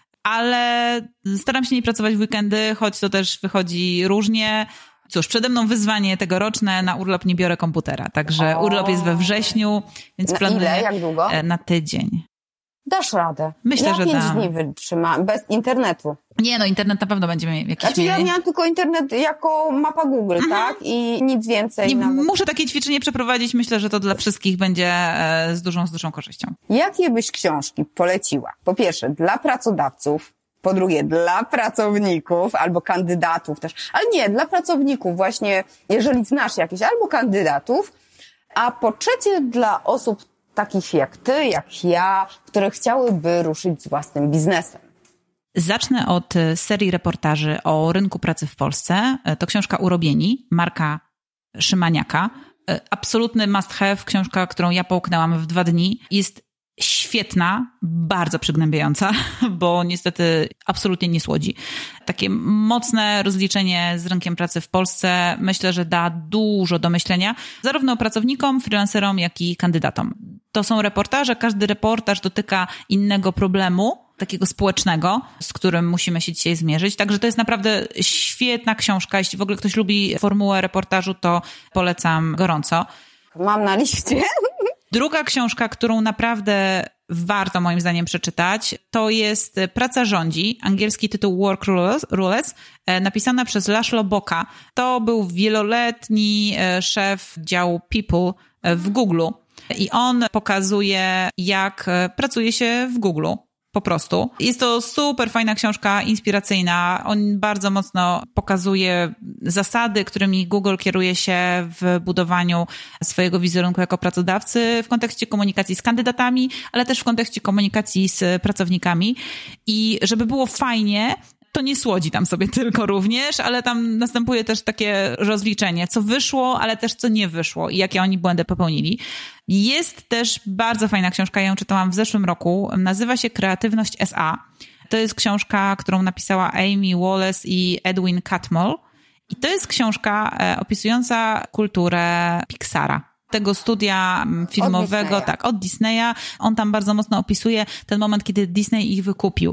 Speaker 2: ale staram się nie pracować w weekendy, choć to też wychodzi różnie. Cóż, przede mną wyzwanie tegoroczne, na urlop nie biorę komputera, także o. urlop jest we wrześniu, więc
Speaker 3: na
Speaker 2: planuję
Speaker 3: ile? Jak długo?
Speaker 2: Na tydzień.
Speaker 3: Dasz radę.
Speaker 2: Myślę,
Speaker 3: ja
Speaker 2: że
Speaker 3: pięć
Speaker 2: dam.
Speaker 3: dni wytrzymam, bez internetu.
Speaker 2: Nie, no internet na pewno będziemy jakiś
Speaker 3: Znaczy
Speaker 2: mieli.
Speaker 3: ja miałam tylko internet jako mapa Google, mhm. tak? I nic więcej.
Speaker 2: Nie,
Speaker 3: nawet.
Speaker 2: Muszę takie ćwiczenie przeprowadzić, myślę, że to dla wszystkich będzie z dużą, z dużą korzyścią.
Speaker 3: Jakie byś książki poleciła? Po pierwsze, dla pracodawców, po drugie, dla pracowników albo kandydatów też, ale nie, dla pracowników właśnie, jeżeli znasz jakieś, albo kandydatów, a po trzecie dla osób takich jak ty, jak ja, które chciałyby ruszyć z własnym biznesem.
Speaker 2: Zacznę od serii reportaży o rynku pracy w Polsce. To książka Urobieni, Marka Szymaniaka. Absolutny must have, książka, którą ja połknęłam w dwa dni. Jest świetna, bardzo przygnębiająca, bo niestety absolutnie nie słodzi. Takie mocne rozliczenie z rynkiem pracy w Polsce myślę, że da dużo do myślenia zarówno pracownikom, freelancerom, jak i kandydatom. To są reportaże, każdy reportaż dotyka innego problemu, takiego społecznego, z którym musimy się dzisiaj zmierzyć. Także to jest naprawdę świetna książka. Jeśli w ogóle ktoś lubi formułę reportażu, to polecam gorąco.
Speaker 3: Mam na liście.
Speaker 2: Druga książka, którą naprawdę warto moim zdaniem przeczytać. To jest Praca rządzi, angielski tytuł Work Rules, Rules napisana przez Laszlo Boka. To był wieloletni szef działu People w Google i on pokazuje, jak pracuje się w Google. Po prostu. Jest to super fajna książka, inspiracyjna. On bardzo mocno pokazuje zasady, którymi Google kieruje się w budowaniu swojego wizerunku jako pracodawcy w kontekście komunikacji z kandydatami, ale też w kontekście komunikacji z pracownikami. I żeby było fajnie, to nie słodzi tam sobie tylko również, ale tam następuje też takie rozliczenie, co wyszło, ale też co nie wyszło i jakie oni błędy popełnili. Jest też bardzo fajna książka, ja ją czytałam w zeszłym roku, nazywa się Kreatywność S A. To jest książka, którą napisała Amy Wallace i Edwin Catmull i to jest książka opisująca kulturę Pixara. Tego studia filmowego, od tak, od Disneya. On tam bardzo mocno opisuje ten moment, kiedy Disney ich wykupił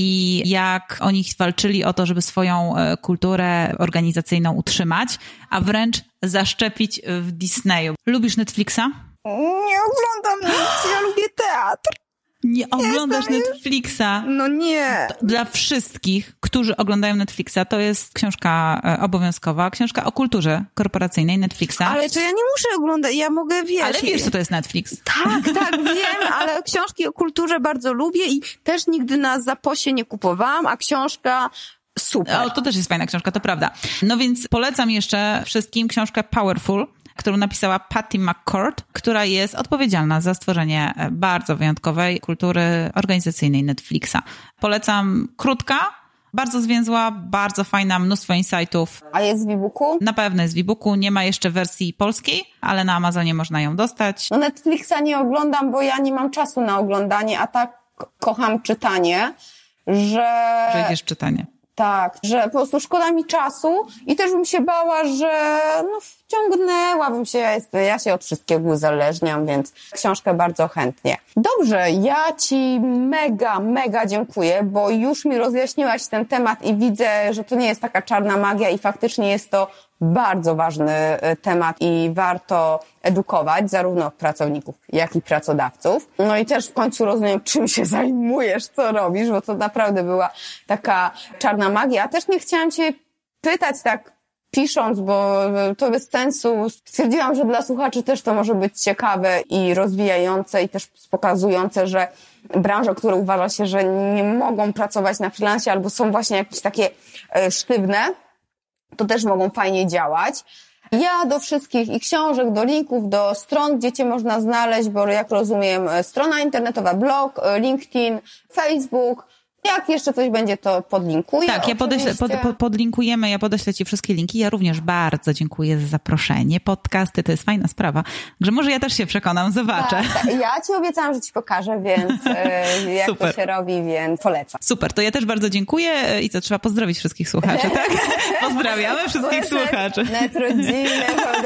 Speaker 2: i jak oni walczyli o to, żeby swoją kulturę organizacyjną utrzymać, a wręcz zaszczepić w Disneyu. Lubisz Netflixa?
Speaker 3: Nie oglądam nic, ja lubię teatr.
Speaker 2: Nie oglądasz Jestem Netflixa?
Speaker 3: No nie.
Speaker 2: Dla wszystkich, którzy oglądają Netflixa, to jest książka obowiązkowa, książka o kulturze korporacyjnej Netflixa.
Speaker 3: Ale to ja nie muszę oglądać, ja mogę, wiesz...
Speaker 2: Ale wiesz, co to jest Netflix.
Speaker 3: Tak, tak, wiem, ale książki o kulturze bardzo lubię i też nigdy na zaposie nie kupowałam, a książka... Super.
Speaker 2: O, to też jest fajna książka, to prawda. No więc polecam jeszcze wszystkim książkę Powerful, którą napisała Patty McCord, która jest odpowiedzialna za stworzenie bardzo wyjątkowej kultury organizacyjnej Netflixa. Polecam, krótka, bardzo zwięzła, bardzo fajna, mnóstwo insightów.
Speaker 3: A jest w e-booku?
Speaker 2: Na pewno jest w e-booku, nie ma jeszcze wersji polskiej, ale na Amazonie można ją dostać.
Speaker 3: No Netflixa nie oglądam, bo ja nie mam czasu na oglądanie, a tak kocham czytanie, że...
Speaker 2: Że idziesz w czytanie.
Speaker 3: Tak, że po prostu szkoda mi czasu i też bym się bała, że no wciągnęłabym się, ja, jest, ja się od wszystkiego uzależniam, więc książkę bardzo chętnie. Dobrze, ja Ci mega, mega dziękuję, bo już mi rozjaśniłaś ten temat i widzę, że to nie jest taka czarna magia i faktycznie jest to bardzo ważny temat i warto edukować zarówno pracowników, jak i pracodawców. No i też w końcu rozumiem, czym się zajmujesz, co robisz, bo to naprawdę była taka czarna magia. A też nie chciałam Cię pytać tak pisząc, bo to bez sensu. Stwierdziłam, że dla słuchaczy też to może być ciekawe i rozwijające i też pokazujące, że branże, które uważa się, że nie mogą pracować na freelancie albo są właśnie jakieś takie sztywne, to też mogą fajnie działać. Ja do wszystkich i książek, do linków, do stron, gdzie Cię można znaleźć, bo jak rozumiem, strona internetowa, blog, LinkedIn, Facebook. Jak jeszcze coś będzie, to podlinkuję.
Speaker 2: Tak, ja podeślę, pod, pod, podlinkujemy, ja podeślę Ci wszystkie linki. Ja również bardzo dziękuję za zaproszenie. Podcasty to jest fajna sprawa, że może ja też się przekonam, zobaczę.
Speaker 3: Tak, tak. Ja Ci obiecałam, że Ci pokażę, więc yy, jak Super. To się robi, więc polecam.
Speaker 2: Super, to ja też bardzo dziękuję i co, trzeba pozdrowić wszystkich słuchaczy, tak? Pozdrawiamy wszystkich słuchaczy.
Speaker 3: Net rodzinę,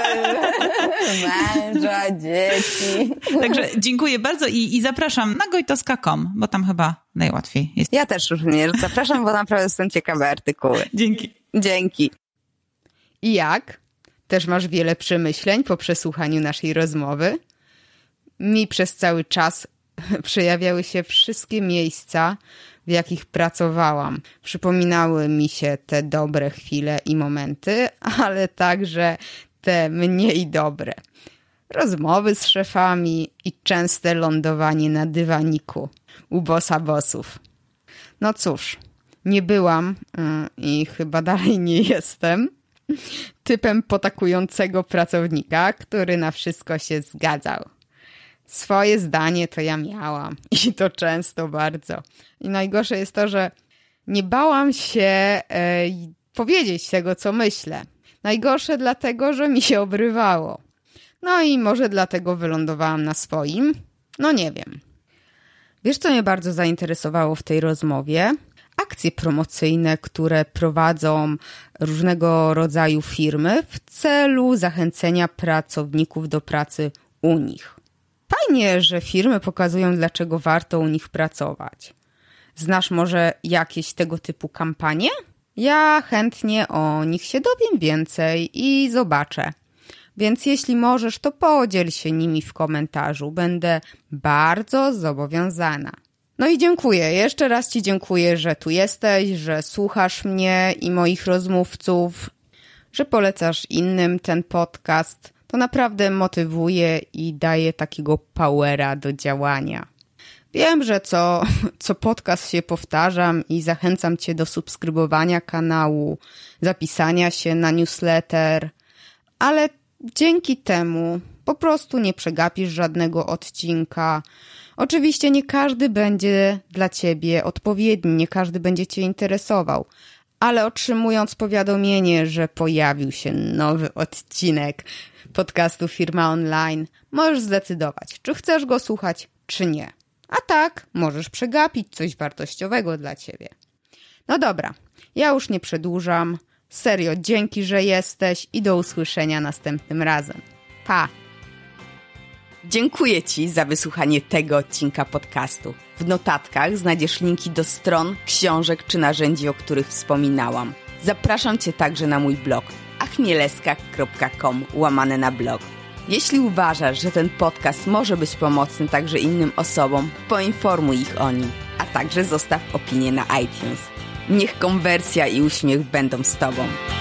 Speaker 3: męża, dzieci.
Speaker 2: Także dziękuję bardzo i, i zapraszam na gojtoska kropka com, bo tam chyba najłatwiej jest.
Speaker 3: Ja też również zapraszam, bo naprawdę są ciekawe artykuły.
Speaker 2: Dzięki.
Speaker 3: Dzięki.
Speaker 1: I jak? Też masz wiele przemyśleń po przesłuchaniu naszej rozmowy? Mi przez cały czas przejawiały się wszystkie miejsca, w jakich pracowałam. Przypominały mi się te dobre chwile i momenty, ale także te mniej dobre. Rozmowy z szefami i częste lądowanie na dywaniku u bossa bossów. No cóż, nie byłam i chyba dalej nie jestem typem potakującego pracownika, który na wszystko się zgadzał. Swoje zdanie to ja miałam i to często bardzo. I najgorsze jest to, że nie bałam się e, powiedzieć tego, co myślę. Najgorsze dlatego, że mi się obrywało. No i może dlatego wylądowałam na swoim? No nie wiem. Wiesz, co mnie bardzo zainteresowało w tej rozmowie? Akcje promocyjne, które prowadzą różnego rodzaju firmy w celu zachęcenia pracowników do pracy u nich. Fajnie, że firmy pokazują, dlaczego warto u nich pracować. Znasz może jakieś tego typu kampanie? Ja chętnie o nich się dowiem więcej i zobaczę. Więc jeśli możesz, to podziel się nimi w komentarzu. Będę bardzo zobowiązana. No i dziękuję. Jeszcze raz Ci dziękuję, że tu jesteś, że słuchasz mnie i moich rozmówców, że polecasz innym ten podcast. To naprawdę motywuje i daje takiego powera do działania. Wiem, że co, co podcast się powtarzam i zachęcam Cię do subskrybowania kanału, zapisania się na newsletter, ale dzięki temu po prostu nie przegapisz żadnego odcinka. Oczywiście nie każdy będzie dla Ciebie odpowiedni, nie każdy będzie Cię interesował, ale otrzymując powiadomienie, że pojawił się nowy odcinek podcastu Firma Online, możesz zdecydować, czy chcesz go słuchać, czy nie. A tak, możesz przegapić coś wartościowego dla Ciebie. No dobra, ja już nie przedłużam. Serio, dzięki, że jesteś i do usłyszenia następnym razem. Pa! Dziękuję Ci za wysłuchanie tego odcinka podcastu. W notatkach znajdziesz linki do stron, książek czy narzędzi, o których wspominałam. Zapraszam Cię także na mój blog achmieleska kropka com łamane na blog. Jeśli uważasz, że ten podcast może być pomocny także innym osobom, poinformuj ich o nim, a także zostaw opinię na iTunes. Niech konwersja i uśmiech będą z Tobą.